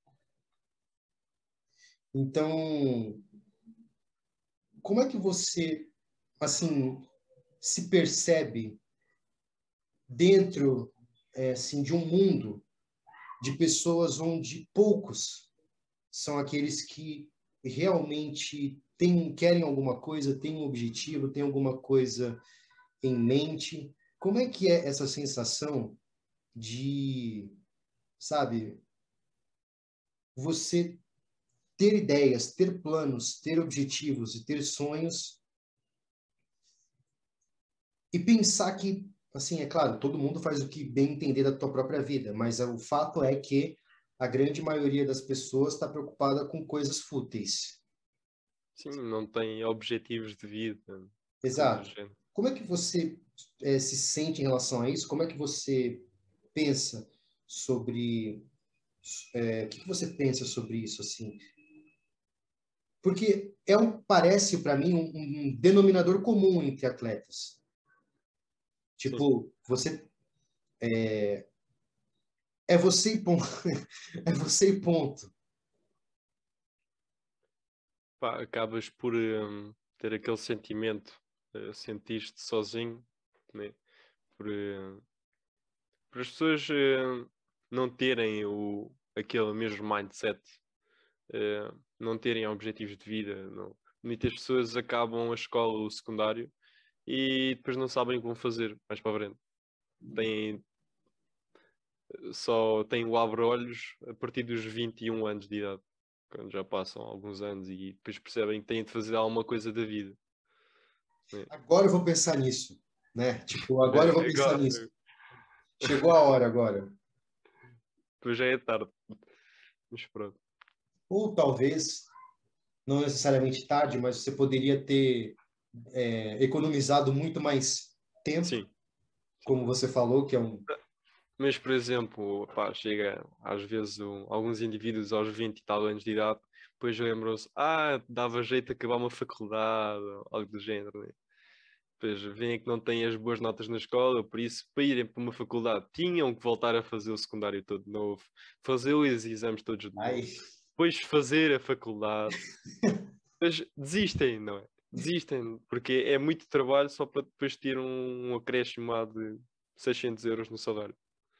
Então, como é que você, assim, se percebe dentro, é, assim, de um mundo de pessoas onde poucos são aqueles que realmente têm, querem alguma coisa, têm um objetivo, têm alguma coisa em mente? Como é que é essa sensação de, sabe, você ter ideias, ter planos, ter objetivos e ter sonhos e pensar que, assim, é claro, todo mundo faz o que bem entender da tua própria vida, mas o fato é que a grande maioria das pessoas está preocupada com coisas fúteis. Sim, não tem objetivos de vida. Exato. Como é que você é, se sente em relação a isso? Como é que você pensa sobre é, o que, que você pensa sobre isso, assim? Porque é um, parece para mim um, um denominador comum entre atletas. Tipo, Sim. você é, é você e ponto. É você e ponto. Pá, acabas por um, ter aquele sentimento, uh, sentir-te sozinho, né? Por, uh, por as pessoas uh, não terem o, aquele mesmo mindset, uh, não terem objetivos de vida. Não. Muitas pessoas acabam a escola, o secundário, e depois não sabem como fazer mais para a frente. Têm, só têm o abre-olhos a partir dos vinte e um anos de idade, quando já passam alguns anos e depois percebem que têm de fazer alguma coisa da vida. É. Agora eu vou pensar nisso, né? Tipo, agora eu vou pensar agora... nisso. Chegou a hora agora. Depois já é tarde. Mas pronto. Ou talvez, não necessariamente tarde, mas você poderia ter é, economizado muito mais tempo, Sim. como você falou, que é um... Mas, por exemplo, pá, chega às vezes um, alguns indivíduos aos vinte e tal anos de idade, depois lembram-se, ah, dava jeito de acabar uma faculdade, algo do género, né? Depois veem que não têm as boas notas na escola, por isso, para irem para uma faculdade, tinham que voltar a fazer o secundário todo de novo, fazer os exames todos de novo, Ai. depois fazer a faculdade. Depois desistem, não é? Desistem, porque é muito trabalho só para depois ter um, um acréscimo lá de seiscentos euros no salário.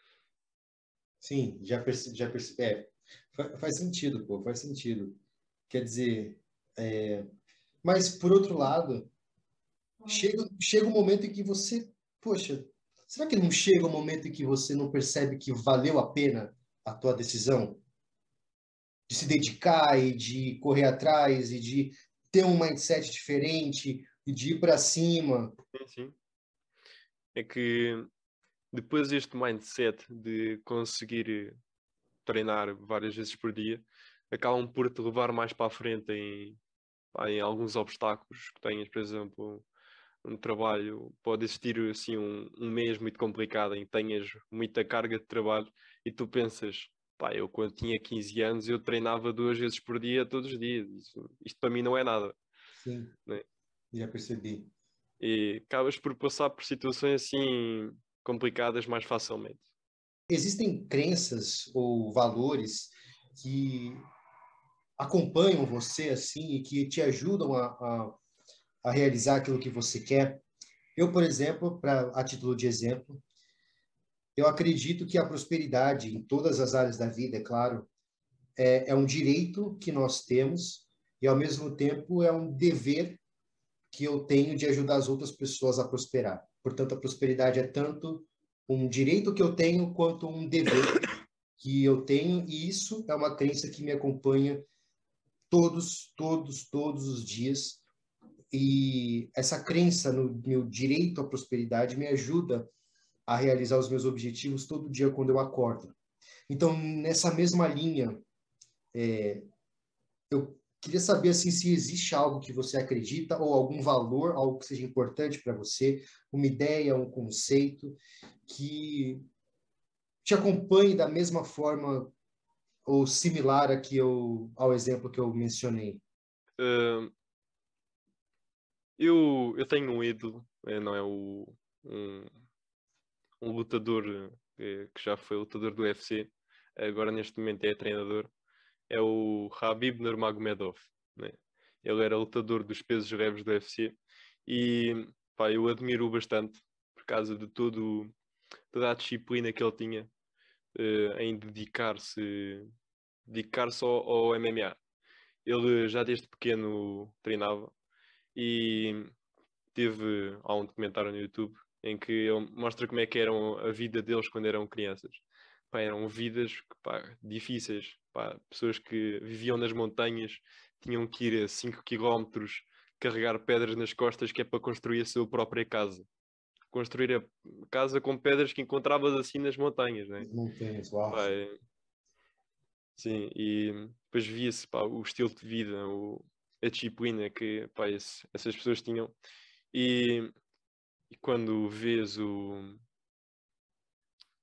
Sim, já percebi, já percebi. É, faz, faz sentido, pô, faz sentido. Quer dizer, é... mas por outro lado, chega, chega um momento em que você, poxa, será que não chega um momento em que você não percebe que valeu a pena a tua decisão? De se dedicar e de correr atrás e de ter um mindset diferente e de ir para cima. Sim, sim. É que depois este mindset de conseguir treinar várias vezes por dia acabam por te levar mais para a frente em, em alguns obstáculos que tenhas, por exemplo, um trabalho, pode existir assim um, um mês muito complicado em que tenhas muita carga de trabalho e tu pensas, pá, eu quando tinha quinze anos eu treinava duas vezes por dia, todos os dias, isto, isto para mim não é nada. Sim, né? Já percebi. E acabas por passar por situações assim complicadas mais facilmente. Existem crenças ou valores que acompanham você assim e que te ajudam a, a, a realizar aquilo que você quer? Eu, por exemplo, pra, a título de exemplo, eu acredito que a prosperidade em todas as áreas da vida, é claro, é, é um direito que nós temos e, ao mesmo tempo, é um dever que eu tenho de ajudar as outras pessoas a prosperar. Portanto, a prosperidade é tanto um direito que eu tenho quanto um dever que eu tenho, e isso é uma crença que me acompanha todos, todos, todos os dias. E essa crença no meu direito à prosperidade me ajuda a realizar os meus objetivos todo dia quando eu acordo. Então, nessa mesma linha, é, eu queria saber assim, se existe algo que você acredita ou algum valor, algo que seja importante para você, uma ideia, um conceito que te acompanhe da mesma forma ou similar a que eu, ao exemplo que eu mencionei. Uh, eu, eu tenho um ídolo, é, não é o, um, um lutador é, que já foi lutador do U F C, agora neste momento é treinador, é o Khabib Nurmagomedov, né? Ele era lutador dos pesos leves do U F C e pá, eu admiro-o bastante por causa de todo, toda a disciplina que ele tinha uh, em dedicar-se dedicar-se ao, ao M M A. Ele já desde pequeno treinava e teve há um documentário no YouTube em que ele mostra como é que eram a vida deles quando eram crianças. Pá, eram vidas pá, difíceis. Pá, pessoas que viviam nas montanhas, tinham que ir a cinco quilómetros carregar pedras nas costas que é para construir a sua própria casa. Construir a casa com pedras que encontravas assim nas montanhas, né? Montanhas, uau. Pá, é... Sim, e depois via-se pá, o estilo de vida, o... a disciplina que pá, esse, essas pessoas tinham. E, e quando vês o,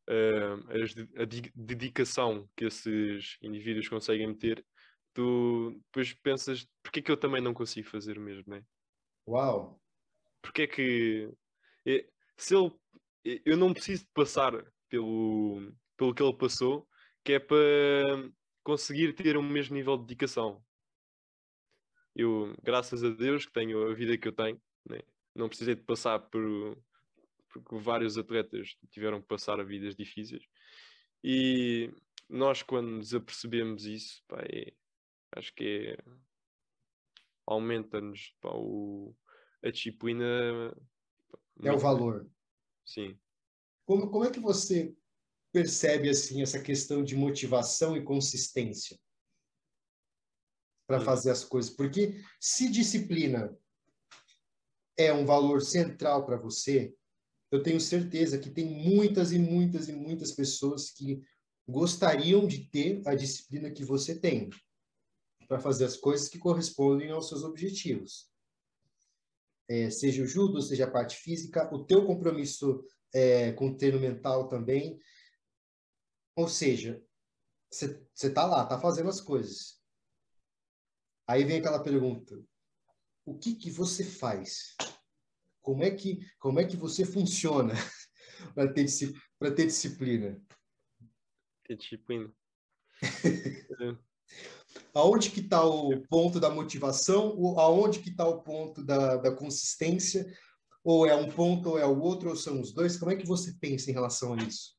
uh, as de- a de- dedicação que esses indivíduos conseguem meter, tu depois pensas, porque é que eu também não consigo fazer o mesmo, né? Uau! Porque é que é- se ele, é- eu não preciso de passar pelo, pelo que ele passou, que é para conseguir ter o mesmo nível de dedicação. Eu, graças a Deus, que tenho a vida que eu tenho, né? Não precisei de passar por, porque vários atletas tiveram que passar a vidas difíceis. E nós, quando nos apercebemos isso, pá, é- acho que é, aumenta-nos, pá, o, a disciplina É o muito grande. valor. Sim. Como, como é que você percebe assim essa questão de motivação e consistência para Hum. fazer as coisas? Porque se disciplina é um valor central para você, eu tenho certeza que tem muitas e muitas e muitas pessoas que gostariam de ter a disciplina que você tem para fazer as coisas que correspondem aos seus objetivos. É, seja o judo, seja a parte física, o teu compromisso é, com o treino mental também. Ou seja, você tá lá, tá fazendo as coisas. Aí vem aquela pergunta: o que que você faz? Como é que, como é que você funciona para ter, disci- para ter disciplina? Ter disciplina. É. Aonde que está o ponto da motivação? Ou aonde que está o ponto da, da consistência? Ou é um ponto ou é o outro, ou são os dois? Como é que você pensa em relação a isso?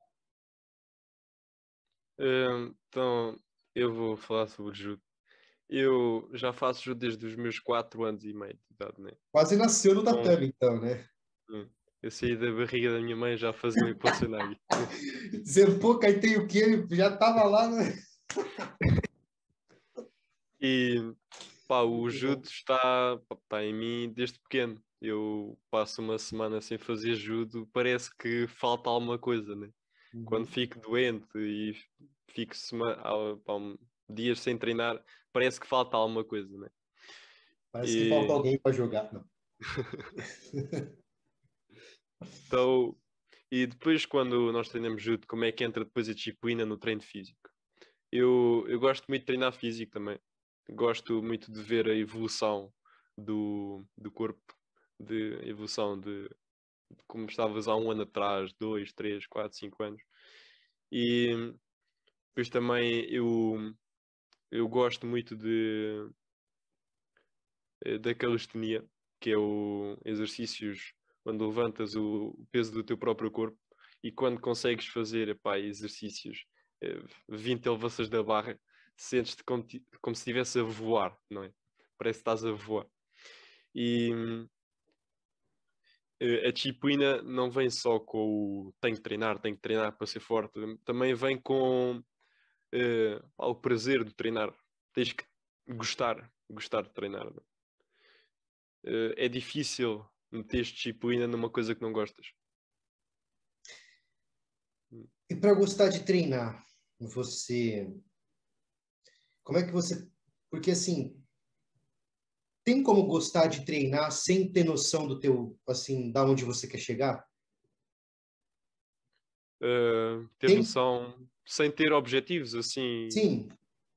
Hum, Então, eu vou falar sobre o judo. Eu já faço judo desde os meus quatro anos e meio de idade, né? Quase nasceu no Então, tatame, então, né? hum, eu saí da barriga da minha mãe já fazia o Ipassanagi. Dizendo, pô, aí tem o quê? Já estava lá, né? E pá, o Muito judo bom. está, pá, está em mim desde pequeno. Eu passo uma semana sem fazer judo, parece que falta alguma coisa, né? Quando Uhum. fico doente e fico sema- ah, pá, um- dias sem treinar, parece que falta alguma coisa, né? Parece que falta E alguém para jogar. Não. então, e depois quando nós treinamos judo, como é que entra depois a disciplina no treino físico? Eu, eu gosto muito de treinar físico também. Gosto muito de ver a evolução do, do corpo, de evolução de, de como estavas há um ano atrás, dois, três, quatro, cinco anos. E depois também eu, eu gosto muito de, eh, da calistenia, que é o exercícios quando levantas o, o peso do teu próprio corpo e quando consegues fazer, epá, exercícios eh, vinte elevações da barra, sentes-te como, ti- como se estivesse a voar, não é? Parece que estás a voar. E hum, eh, a disciplina não vem só com o tenho que treinar, tenho que treinar para ser forte, também vem com eh, o prazer de treinar. Tens que gostar, gostar de treinar, não é? Eh, é difícil meter disciplina numa coisa que não gostas. E para gostar de treinar, você... Como é que você... Porque, assim, tem como gostar de treinar sem ter noção do teu, assim, da onde você quer chegar? Uh, ter Tem? noção sem ter objetivos, assim, Sim.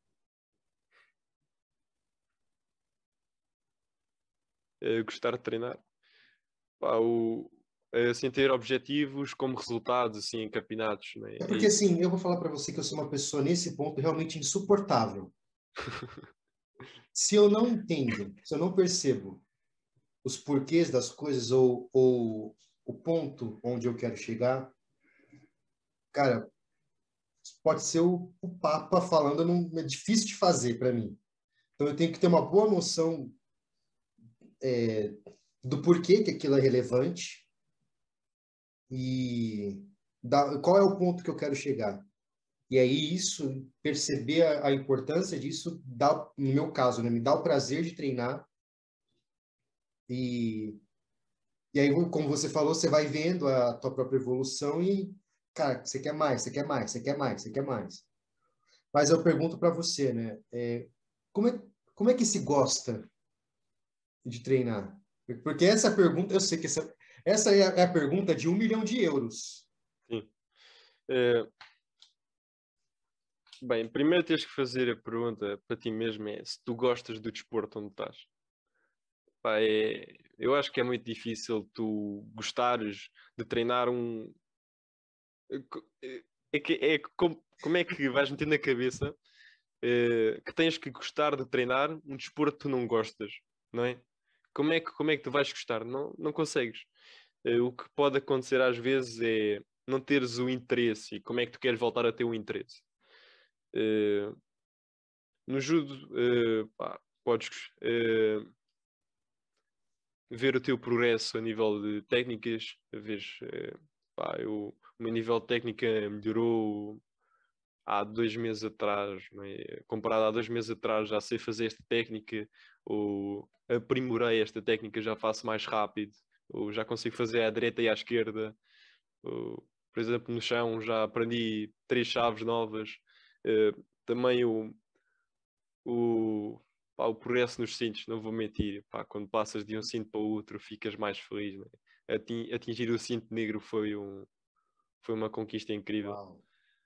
uh, gostar de treinar. Pá, o, uh, sem ter objetivos como resultados, assim, em campeonatos, né? É É porque, isso. assim, eu vou falar para você que eu sou uma pessoa, nesse ponto, realmente insuportável. Se eu não entendo, se eu não percebo os porquês das coisas ou, ou o ponto onde eu quero chegar, cara, pode ser o, o Papa falando, não, é difícil de fazer para mim. Então eu tenho que ter uma boa noção é, do porquê que aquilo é relevante e da, qual é o ponto que eu quero chegar. E aí isso, perceber a, a importância disso, dá, no meu caso, né, me dá o prazer de treinar e, e aí, como você falou, você vai vendo a tua própria evolução e, cara, você quer mais, você quer mais, você quer mais, você quer mais. Mas eu pergunto para você, né, é, como é, como é que se gosta de treinar? Porque essa pergunta, eu sei que essa, essa é a, é a pergunta de um milhão de euros. Sim. Eh, bem, primeiro tens que fazer a pergunta para ti mesmo é se tu gostas do desporto onde estás. Pá, é, eu acho que é muito difícil tu gostares de treinar um... É, é que, é que como, como é que vais meter na cabeça eh, que tens que gostar de treinar um desporto que tu não gostas, não é? Como é que, como é que tu vais gostar? Não, não consegues. Eh, o que pode acontecer às vezes é não teres o interesse e como é que tu queres voltar a ter o interesse. Eh, no judo, eh, pá, podes eh, ver o teu progresso a nível de técnicas, vês, eh, pá, eu, o meu nível de técnica melhorou há dois meses atrás, não é? Comparado há dois meses atrás, já sei fazer esta técnica, ou aprimorei esta técnica, já faço mais rápido, ou já consigo fazer à direita e à esquerda, ou, por exemplo, no chão já aprendi três chaves novas. Eh, também o, o, pá, o progresso nos cintos, não vou mentir, pá, quando passas de um cinto para o outro ficas mais feliz, não é? Atin- Atingir o cinto negro foi, um, foi uma conquista incrível. Uau.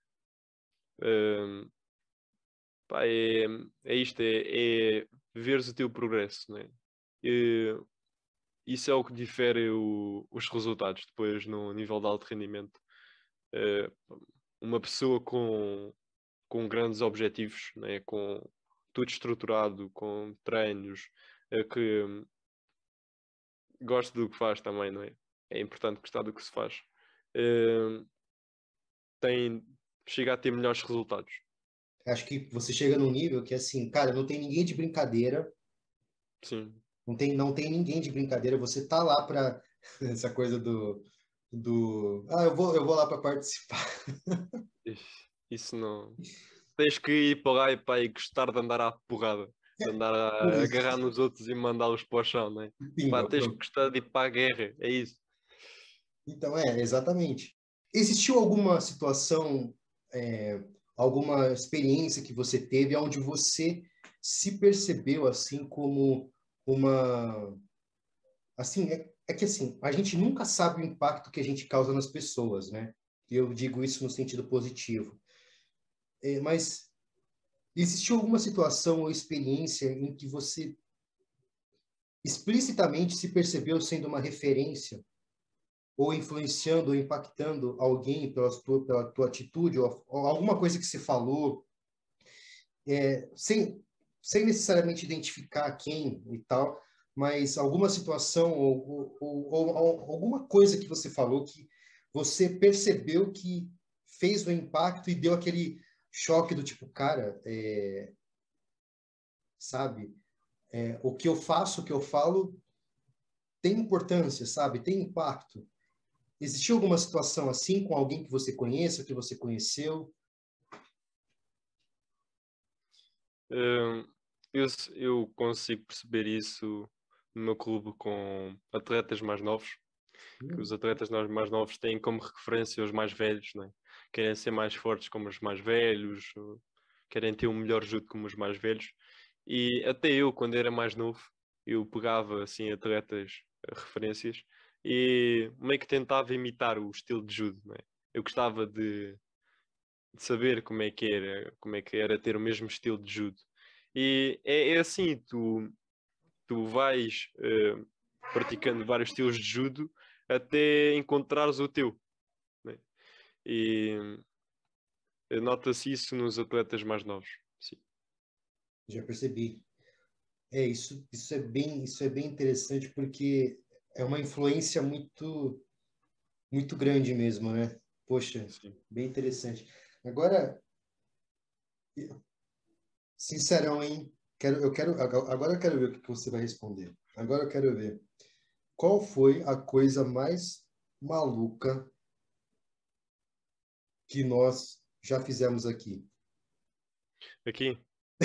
Um, pá, é, é isto, é, é veres o teu progresso, né? E, isso é o que difere o- os resultados depois no nível de alto rendimento. Eh, uma pessoa com, com grandes objetivos, né? Com tudo estruturado, com treinos, eh, que hum, gosta do que faz também, não é? É importante gostar do que se faz. Eh, tem, chega a ter melhores resultados. Acho que você chega num nível que, assim, cara, não tem ninguém de brincadeira, Sim. não tem, não tem ninguém de brincadeira, você tá lá para essa coisa do, do, ah, eu vou, eu vou lá para participar. Ixi, isso não. Tens que ir para lá e, pá, e gostar de andar à porrada, de andar a Isso. agarrar nos outros e mandá-los para o chão, né? Pá, Pimba, tens que pronto. gostar de ir para a guerra, é isso. Então, é, exatamente. Existiu alguma situação, é, alguma experiência que você teve onde você se percebeu assim como uma, assim, é, é que assim, a gente nunca sabe o impacto que a gente causa nas pessoas, né? E eu digo isso no sentido positivo. É, mas existiu alguma situação ou experiência em que você explicitamente se percebeu sendo uma referência ou influenciando ou impactando alguém pela tua, pela tua atitude ou, ou alguma coisa que você falou, é, sem, sem necessariamente identificar quem e tal, mas alguma situação ou, ou, ou, ou alguma coisa que você falou que você percebeu que fez um impacto e deu aquele choque do tipo, cara, é, sabe, é, o que eu faço, o que eu falo tem importância, sabe, tem impacto. Existiu alguma situação assim com alguém que você conheça, que você conheceu? Hum, eu, eu consigo perceber isso no meu clube com atletas mais novos, que os Hum, atletas nós mais novos têm como referência os mais velhos, né? Querem ser mais fortes como os mais velhos, ou querem ter um melhor judo como os mais velhos. E até eu, quando era mais novo, eu pegava assim atletas, eh, referências, e meio que tentava imitar o estilo de judo, né? Eu gostava de, de saber como é que era, como é que era ter o mesmo estilo de judo. E é, é assim, tu, tu vais eh, praticando vários estilos de judo até encontrares o teu, né? E eh, nota-se isso nos atletas mais novos. Sim. já percebi. É, isso, isso é bem, isso é bem interessante porque é uma influência muito, muito grande mesmo, né? Poxa, Sim. bem interessante. Agora, sincerão, hein? Quero, eu quero, agora eu quero ver o que você vai responder. Agora eu quero ver. Qual foi a coisa mais maluca que nós já fizemos aqui? Aqui,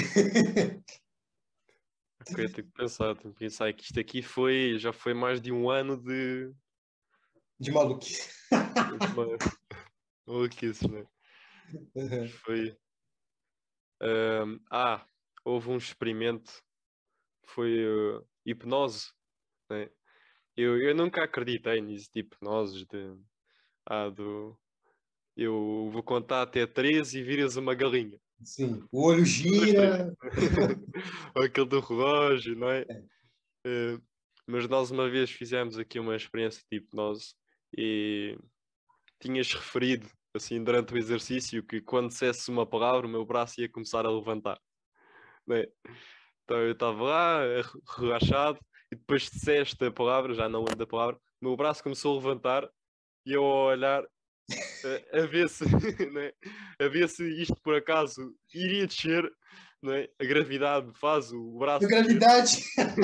ok, eu tenho que pensar, tenho que pensar que isto aqui foi, já foi mais de um ano de, De maluquice. de uma maluquice, né? Foi. ahm, ah, houve um experimento, foi uh, hipnose, né? Eu, eu nunca acreditei nisso de hipnoses, de, ah, do, Eu vou contar até três e viras uma galinha. Sim, o olho gira. Ou aquele do relógio, não é? Uh, mas nós uma vez fizemos aqui uma experiência tipo nós e tinhas referido assim durante o exercício que quando dissesse uma palavra o meu braço ia começar a levantar, não é? Então eu estava lá relaxado e depois disseste a palavra, já não lembro da palavra, o meu braço começou a levantar e eu a olhar a, a ver se não é? A ver se isto por acaso iria descer, não é? A gravidade faz o braço A gravidade.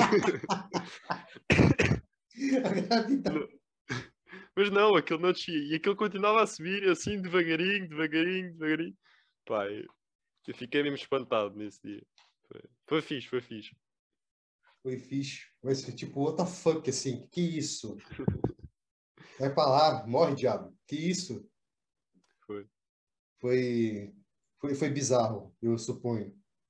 A gravidade. Não. Mas não, aquilo não descia e aquilo continuava a subir assim devagarinho, devagarinho, devagarinho. Pá, eu, eu fiquei mesmo espantado nesse dia. Foi, foi fixe, foi fixe. Foi fixe. Mas foi tipo, what the fuck, assim, que isso? Vai pra lá, morre, diabo. Que isso? Foi. Foi, foi, foi bizarro, eu suponho.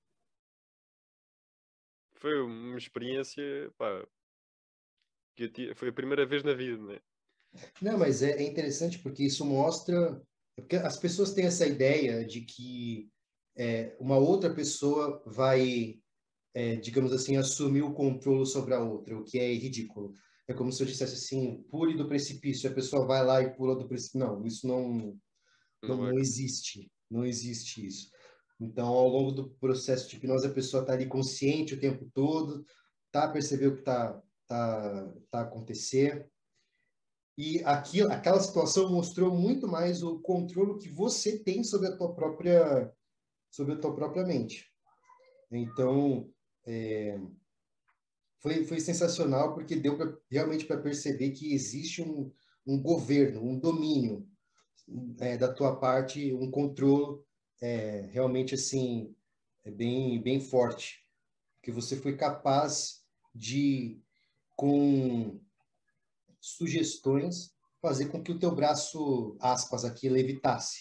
Foi uma experiência, pá, que eu tive, foi a primeira vez na vida, né? Não, mas é, é interessante porque isso mostra... Porque as pessoas têm essa ideia de que é, uma outra pessoa vai, é, digamos assim, assumir o controle sobre a outra, o que é ridículo. É como se eu dissesse assim, pule do precipício, a pessoa vai lá e pula do precipício. Não, isso não, não, Não não é. existe. Não existe isso. Então, ao longo do processo de hipnose, a pessoa está ali consciente o tempo todo, tá percebendo o que está tá, tá acontecendo. E aquilo, aquela situação mostrou muito mais o controle que você tem sobre a tua própria, sobre a tua própria mente. Então, é, foi, foi sensacional porque deu pra, realmente para perceber que existe um, um governo, um domínio é, da tua parte, um controle é, realmente assim é bem, bem forte, que você foi capaz de, com sugestões, fazer com que o teu braço, aspas, aqui, levitasse.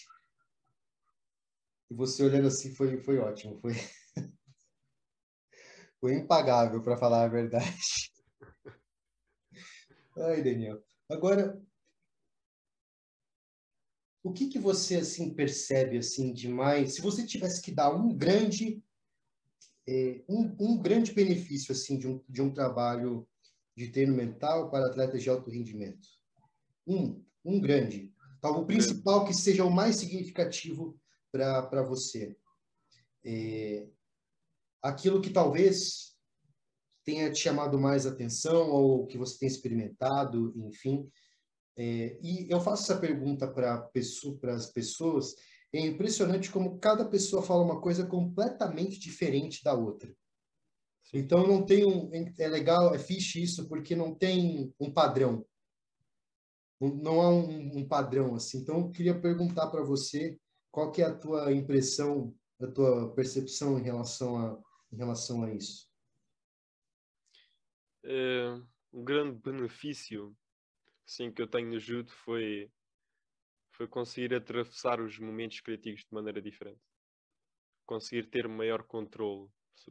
E você olhando assim foi, foi ótimo, foi, foi impagável, para falar a verdade. Ai, Daniel. Agora, o que que você, assim, percebe, assim, de mais... Se você tivesse que dar um grande, é, um, um grande benefício, assim, de um, de um trabalho de treino mental para atletas de alto rendimento. Um, um grande. Então, o principal que seja o mais significativo para você. É, aquilo que talvez tenha te chamado mais atenção ou que você tenha experimentado, enfim. É, e eu faço essa pergunta para pessoa, as pessoas. É impressionante como cada pessoa fala uma coisa completamente diferente da outra. Então, não tem um... É legal, é fixe isso, porque não tem um padrão. Não há um, um padrão, assim. Então, eu queria perguntar para você qual que é a tua impressão, a tua percepção em relação a, em relação a isso. É, um grande benefício sim, que eu tenho no judo foi, foi conseguir atravessar os momentos críticos de maneira diferente. Conseguir ter maior controle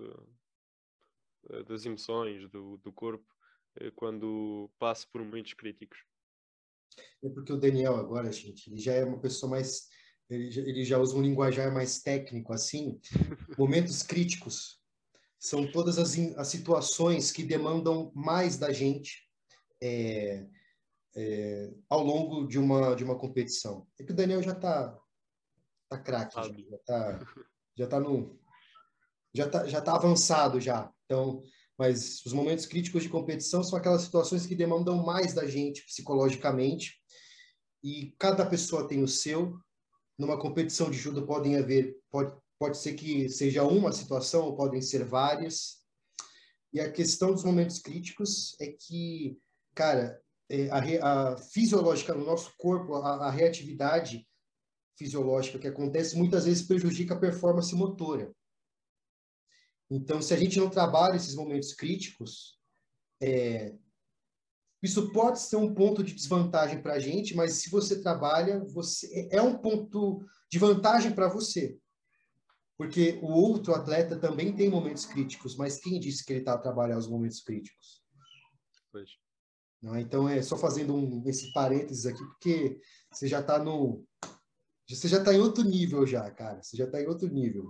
das emoções, do, do corpo, quando passo por momentos críticos. É porque o Daniel agora, gente, ele já é uma pessoa mais... Ele já, ele já usa um linguajar mais técnico, assim. Momentos críticos são todas as, as situações que demandam mais da gente é, é, ao longo de uma, de uma competição. É que o Daniel já está tá craque, já, já está já tá no... Já está já tá avançado já. Então, mas os momentos críticos de competição são aquelas situações que demandam mais da gente psicologicamente e cada pessoa tem o seu. Numa competição de judo podem haver, pode, pode ser que seja uma situação ou podem ser várias. E a questão dos momentos críticos é que, cara, a, a fisiológica no nosso corpo, a, a reatividade fisiológica que acontece muitas vezes prejudica a performance motora. Então, se a gente não trabalha esses momentos críticos, é, isso pode ser um ponto de desvantagem para a gente, mas se você trabalha, você, é um ponto de vantagem para você. Porque o outro atleta também tem momentos críticos, mas quem disse que ele está a trabalhar os momentos críticos? Pois. Não, então, é só fazendo um, esse parênteses aqui, porque você já está no, Você já está em outro nível já, cara. Você já está em outro nível.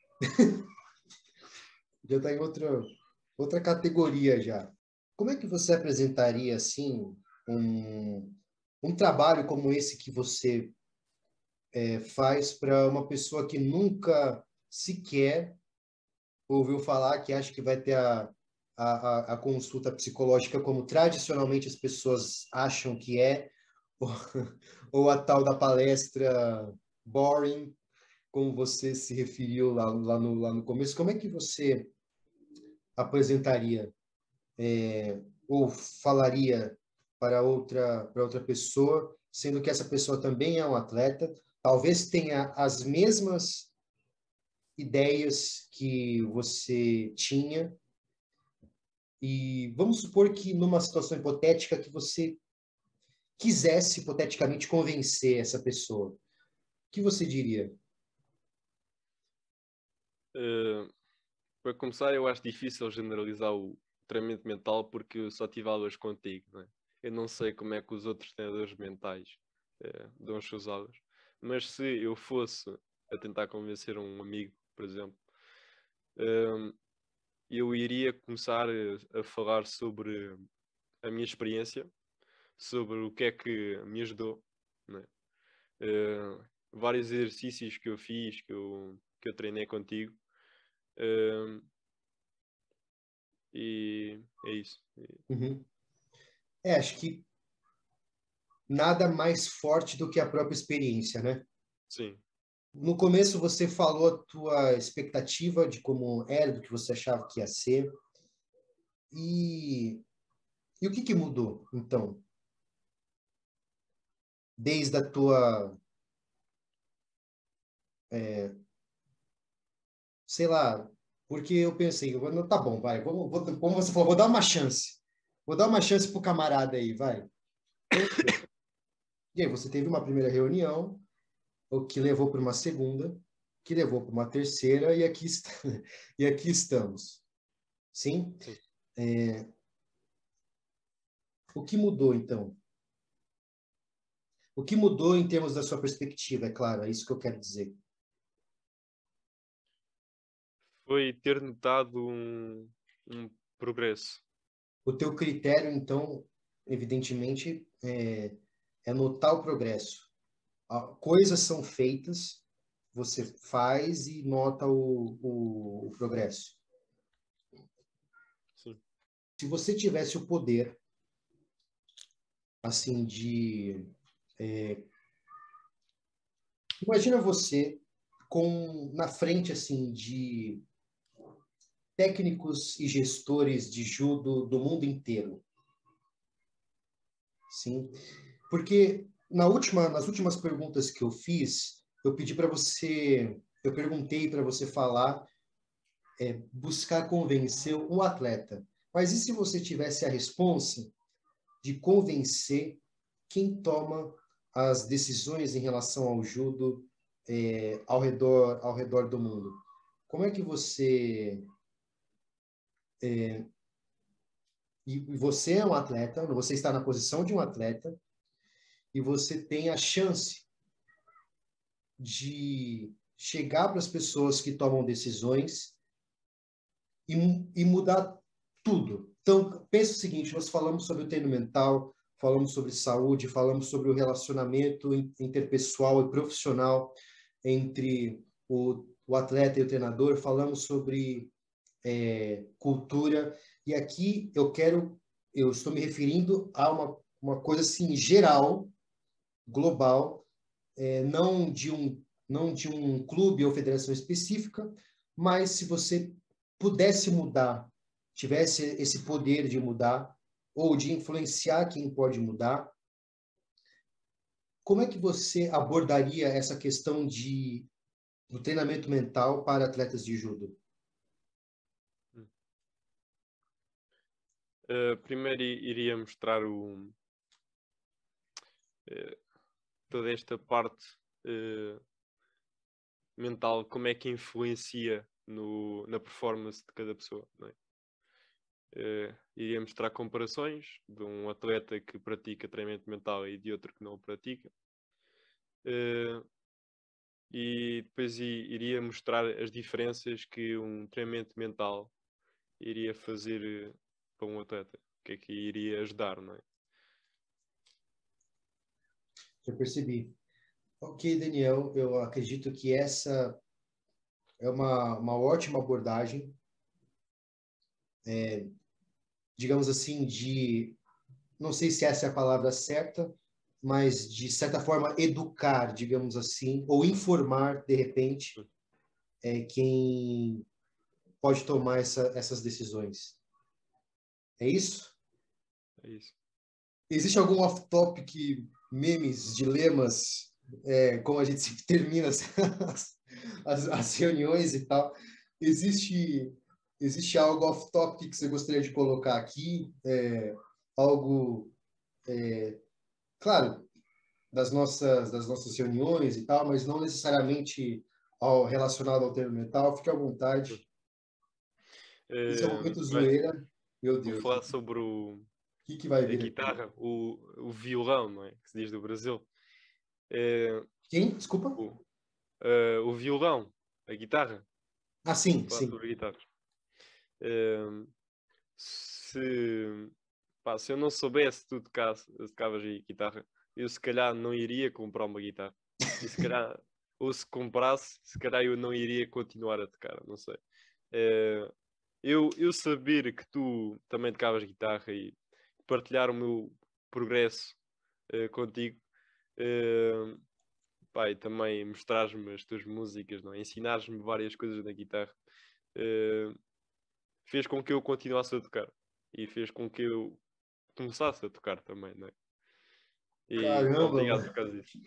Já está em outra, outra categoria já. Como é que você apresentaria, assim, um, um trabalho como esse que você é, faz para uma pessoa que nunca sequer ouviu falar, que acha que vai ter a, a, a consulta psicológica como tradicionalmente as pessoas acham que é, ou, ou a tal da palestra boring, como você se referiu lá, lá, no, lá no começo? Como é que você apresentaria é, ou falaria para outra, para outra pessoa, sendo que essa pessoa também é um atleta, talvez tenha as mesmas ideias que você tinha, e vamos supor que numa situação hipotética que você quisesse hipoteticamente convencer essa pessoa, o que você diria? Uh, para começar, eu acho difícil generalizar o treinamento mental porque eu só tive aulas contigo, não é? Eu não sei como é que os outros treinadores mentais uh, dão as suas aulas, mas se eu fosse a tentar convencer um amigo, por exemplo, uh, eu iria começar a, a falar sobre a minha experiência, sobre o que é que me ajudou, não é? Uh, vários exercícios que eu fiz, que eu, que eu treinei contigo. Uh, e é isso. Uhum. É, acho que nada mais forte do que a própria experiência, né? Sim. No começo você falou a tua expectativa de como era, do que você achava que ia ser. E, e o que que mudou, então? Desde a tua, é, sei lá, porque eu pensei, eu vou- não, tá bom, vai, vamos, vou, como você falou, vou dar uma chance. Vou dar uma chance pro camarada aí, vai. E aí você teve uma primeira reunião, o que levou para uma segunda, que levou para uma terceira, e aqui, está, e aqui estamos. Sim? Sim. É, o que mudou, então? O que mudou em termos da sua perspectiva, é claro, é isso que eu quero dizer. Foi ter notado um, um progresso. O teu critério, então, evidentemente, é, é notar o progresso. Ah, coisas são feitas, você faz e nota o, o, o progresso. Sim. Se você tivesse o poder, assim, de... É, imagina você com na frente, assim, de técnicos e gestores de judo do mundo inteiro. Sim, porque na última, nas últimas perguntas que eu fiz, eu pedi para você, eu perguntei para você falar, é, buscar convencer um atleta. Mas e se você tivesse a responsa de convencer quem toma as decisões em relação ao judo é, ao redor, ao redor do mundo? Como é que você é, e você é um atleta, você está na posição de um atleta e você tem a chance de chegar para as pessoas que tomam decisões e, e mudar tudo. Então, pensa o seguinte, nós falamos sobre o treino mental, falamos sobre saúde, falamos sobre o relacionamento interpessoal e profissional entre o, o atleta e o treinador, falamos sobre é, cultura, e aqui eu quero, eu estou me referindo a uma, uma coisa assim, geral, global, é, não de um não de um clube ou federação específica, mas se você pudesse mudar, tivesse esse poder de mudar ou de influenciar quem pode mudar, como é que você abordaria essa questão de do treinamento mental para atletas de judo? Uh, primeiro iria mostrar o, uh, toda esta parte uh, mental, como é que influencia no, na performance de cada pessoa, não é? Uh, iria mostrar comparações de um atleta que pratica treinamento mental e de outro que não o pratica. Uh, e depois i- iria mostrar as diferenças que um treinamento mental iria fazer eh, para um atleta. O que é que iria ajudar, não é? Já percebi. Ok, Daniel, eu acredito que essa é uma, uma ótima abordagem, é, digamos assim, de, não sei se essa é a palavra certa, mas de certa forma educar, digamos assim, ou informar, de repente, é, quem pode tomar essa, essas decisões. É isso? É isso. Existe algum off-topic, memes, dilemas, é, como a gente sempre termina as, as, as reuniões e tal? Existe, existe algo off-topic que você gostaria de colocar aqui? É, algo, é, claro, das nossas, das nossas reuniões e tal, mas não necessariamente ao, relacionado ao termo mental. Fique à vontade. Esse é um Eh, momento bem, zoeira. Meu vou Deus, falar o sobre o, que, que vai a vir aqui? guitarra, o, o violão, não é? Que se diz do Brasil. Eh, Quem? Desculpa? o, eh, o violão, a guitarra. Ah, sim, Vou falar sim. sobre guitarras. Eh, se, pá, se eu não soubesse que tu tocasse, tocavas aí guitarra, eu se calhar não iria comprar uma guitarra. E se calhar, ou se comprasse, se calhar eu não iria continuar a tocar, não sei. Eh, eu, eu saber que tu também tocavas guitarra e partilhar o meu progresso eh, contigo, eh, pá, e também mostrares-me as tuas músicas, não é? Ensinares-me várias coisas na guitarra, eh, fez com que eu continuasse a tocar e fez com que eu começasse a tocar também, não é? E Caramba, obrigado mano. por causa disso.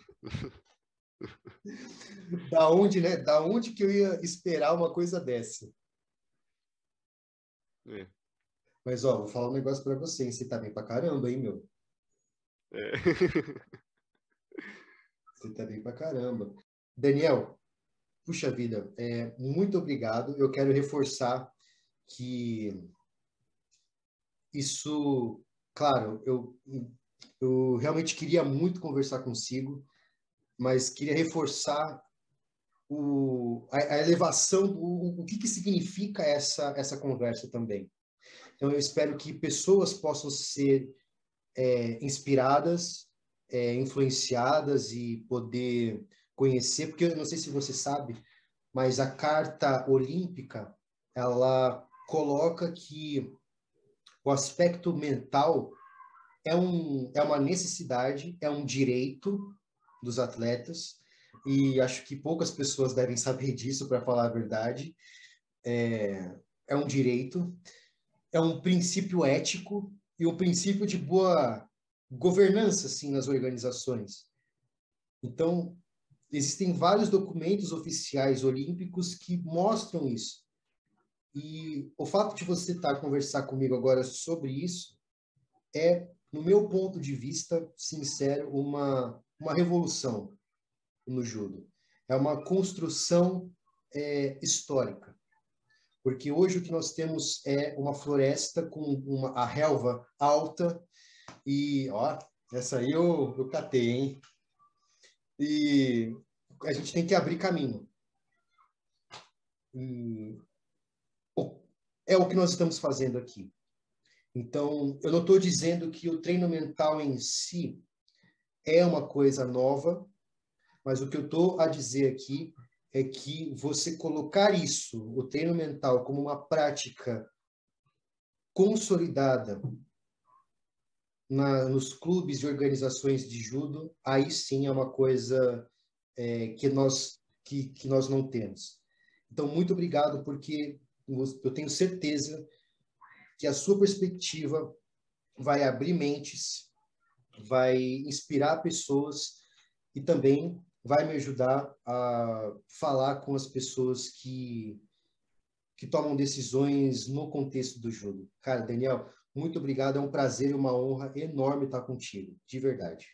Da onde, né? Da onde que eu ia esperar uma coisa dessa? É. Mas, ó, vou falar um negócio pra você, hein? Você tá bem pra caramba, hein, meu? É. Você tá bem pra caramba. Daniel, puxa vida, é, muito obrigado. Eu quero reforçar que isso, claro, eu, eu realmente queria muito conversar consigo, mas queria reforçar o, a, a elevação, o, o que, que significa essa, essa conversa também. Então, eu espero que pessoas possam ser é, inspiradas, é, influenciadas e poder conhecer, porque eu não sei se você sabe, mas a Carta Olímpica, ela coloca que o aspecto mental é, um, é uma necessidade, é um direito dos atletas, e acho que poucas pessoas devem saber disso, para falar a verdade. É, é um direito, é um princípio ético e um princípio de boa governança, assim, nas organizações. Então, existem vários documentos oficiais olímpicos que mostram isso. E o fato de você estar a conversar comigo agora sobre isso é, no meu ponto de vista sincero, uma, uma revolução no judo. É uma construção é, histórica. Porque hoje o que nós temos é uma floresta com uma, a relva alta e, ó, essa aí eu, eu catei, hein? E a gente tem que abrir caminho. E é o que nós estamos fazendo aqui. Então, eu não estou dizendo que o treino mental em si é uma coisa nova, mas o que eu estou a dizer aqui é que você colocar isso, o treino mental, como uma prática consolidada na, nos clubes e organizações de judo, aí sim é uma coisa é, que, nós, que, que nós não temos. Então, muito obrigado, porque eu tenho certeza que a sua perspectiva vai abrir mentes, vai inspirar pessoas e também vai me ajudar a falar com as pessoas que, que tomam decisões no contexto do judo. Cara, Daniel, muito obrigado, é um prazer e uma honra enorme estar contigo, de verdade.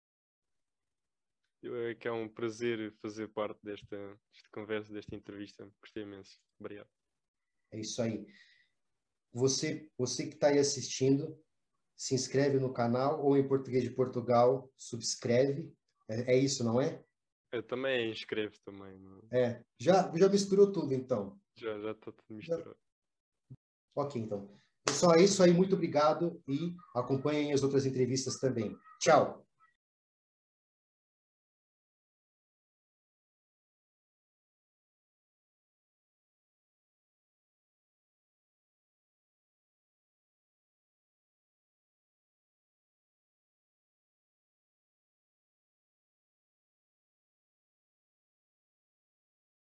Eu é que é um prazer fazer parte desta, desta conversa, desta entrevista. Gostei imenso. Obrigado. É isso aí. Você, você que está aí assistindo, se inscreve no canal ou em português de Portugal, subscreve. É, é isso, não é? Eu também inscrevo também. Não? É, já, já misturou tudo, então. Já, já está tudo misturado. Ok, então. Pessoal, é isso aí. Muito obrigado e acompanhem as outras entrevistas também. Tchau.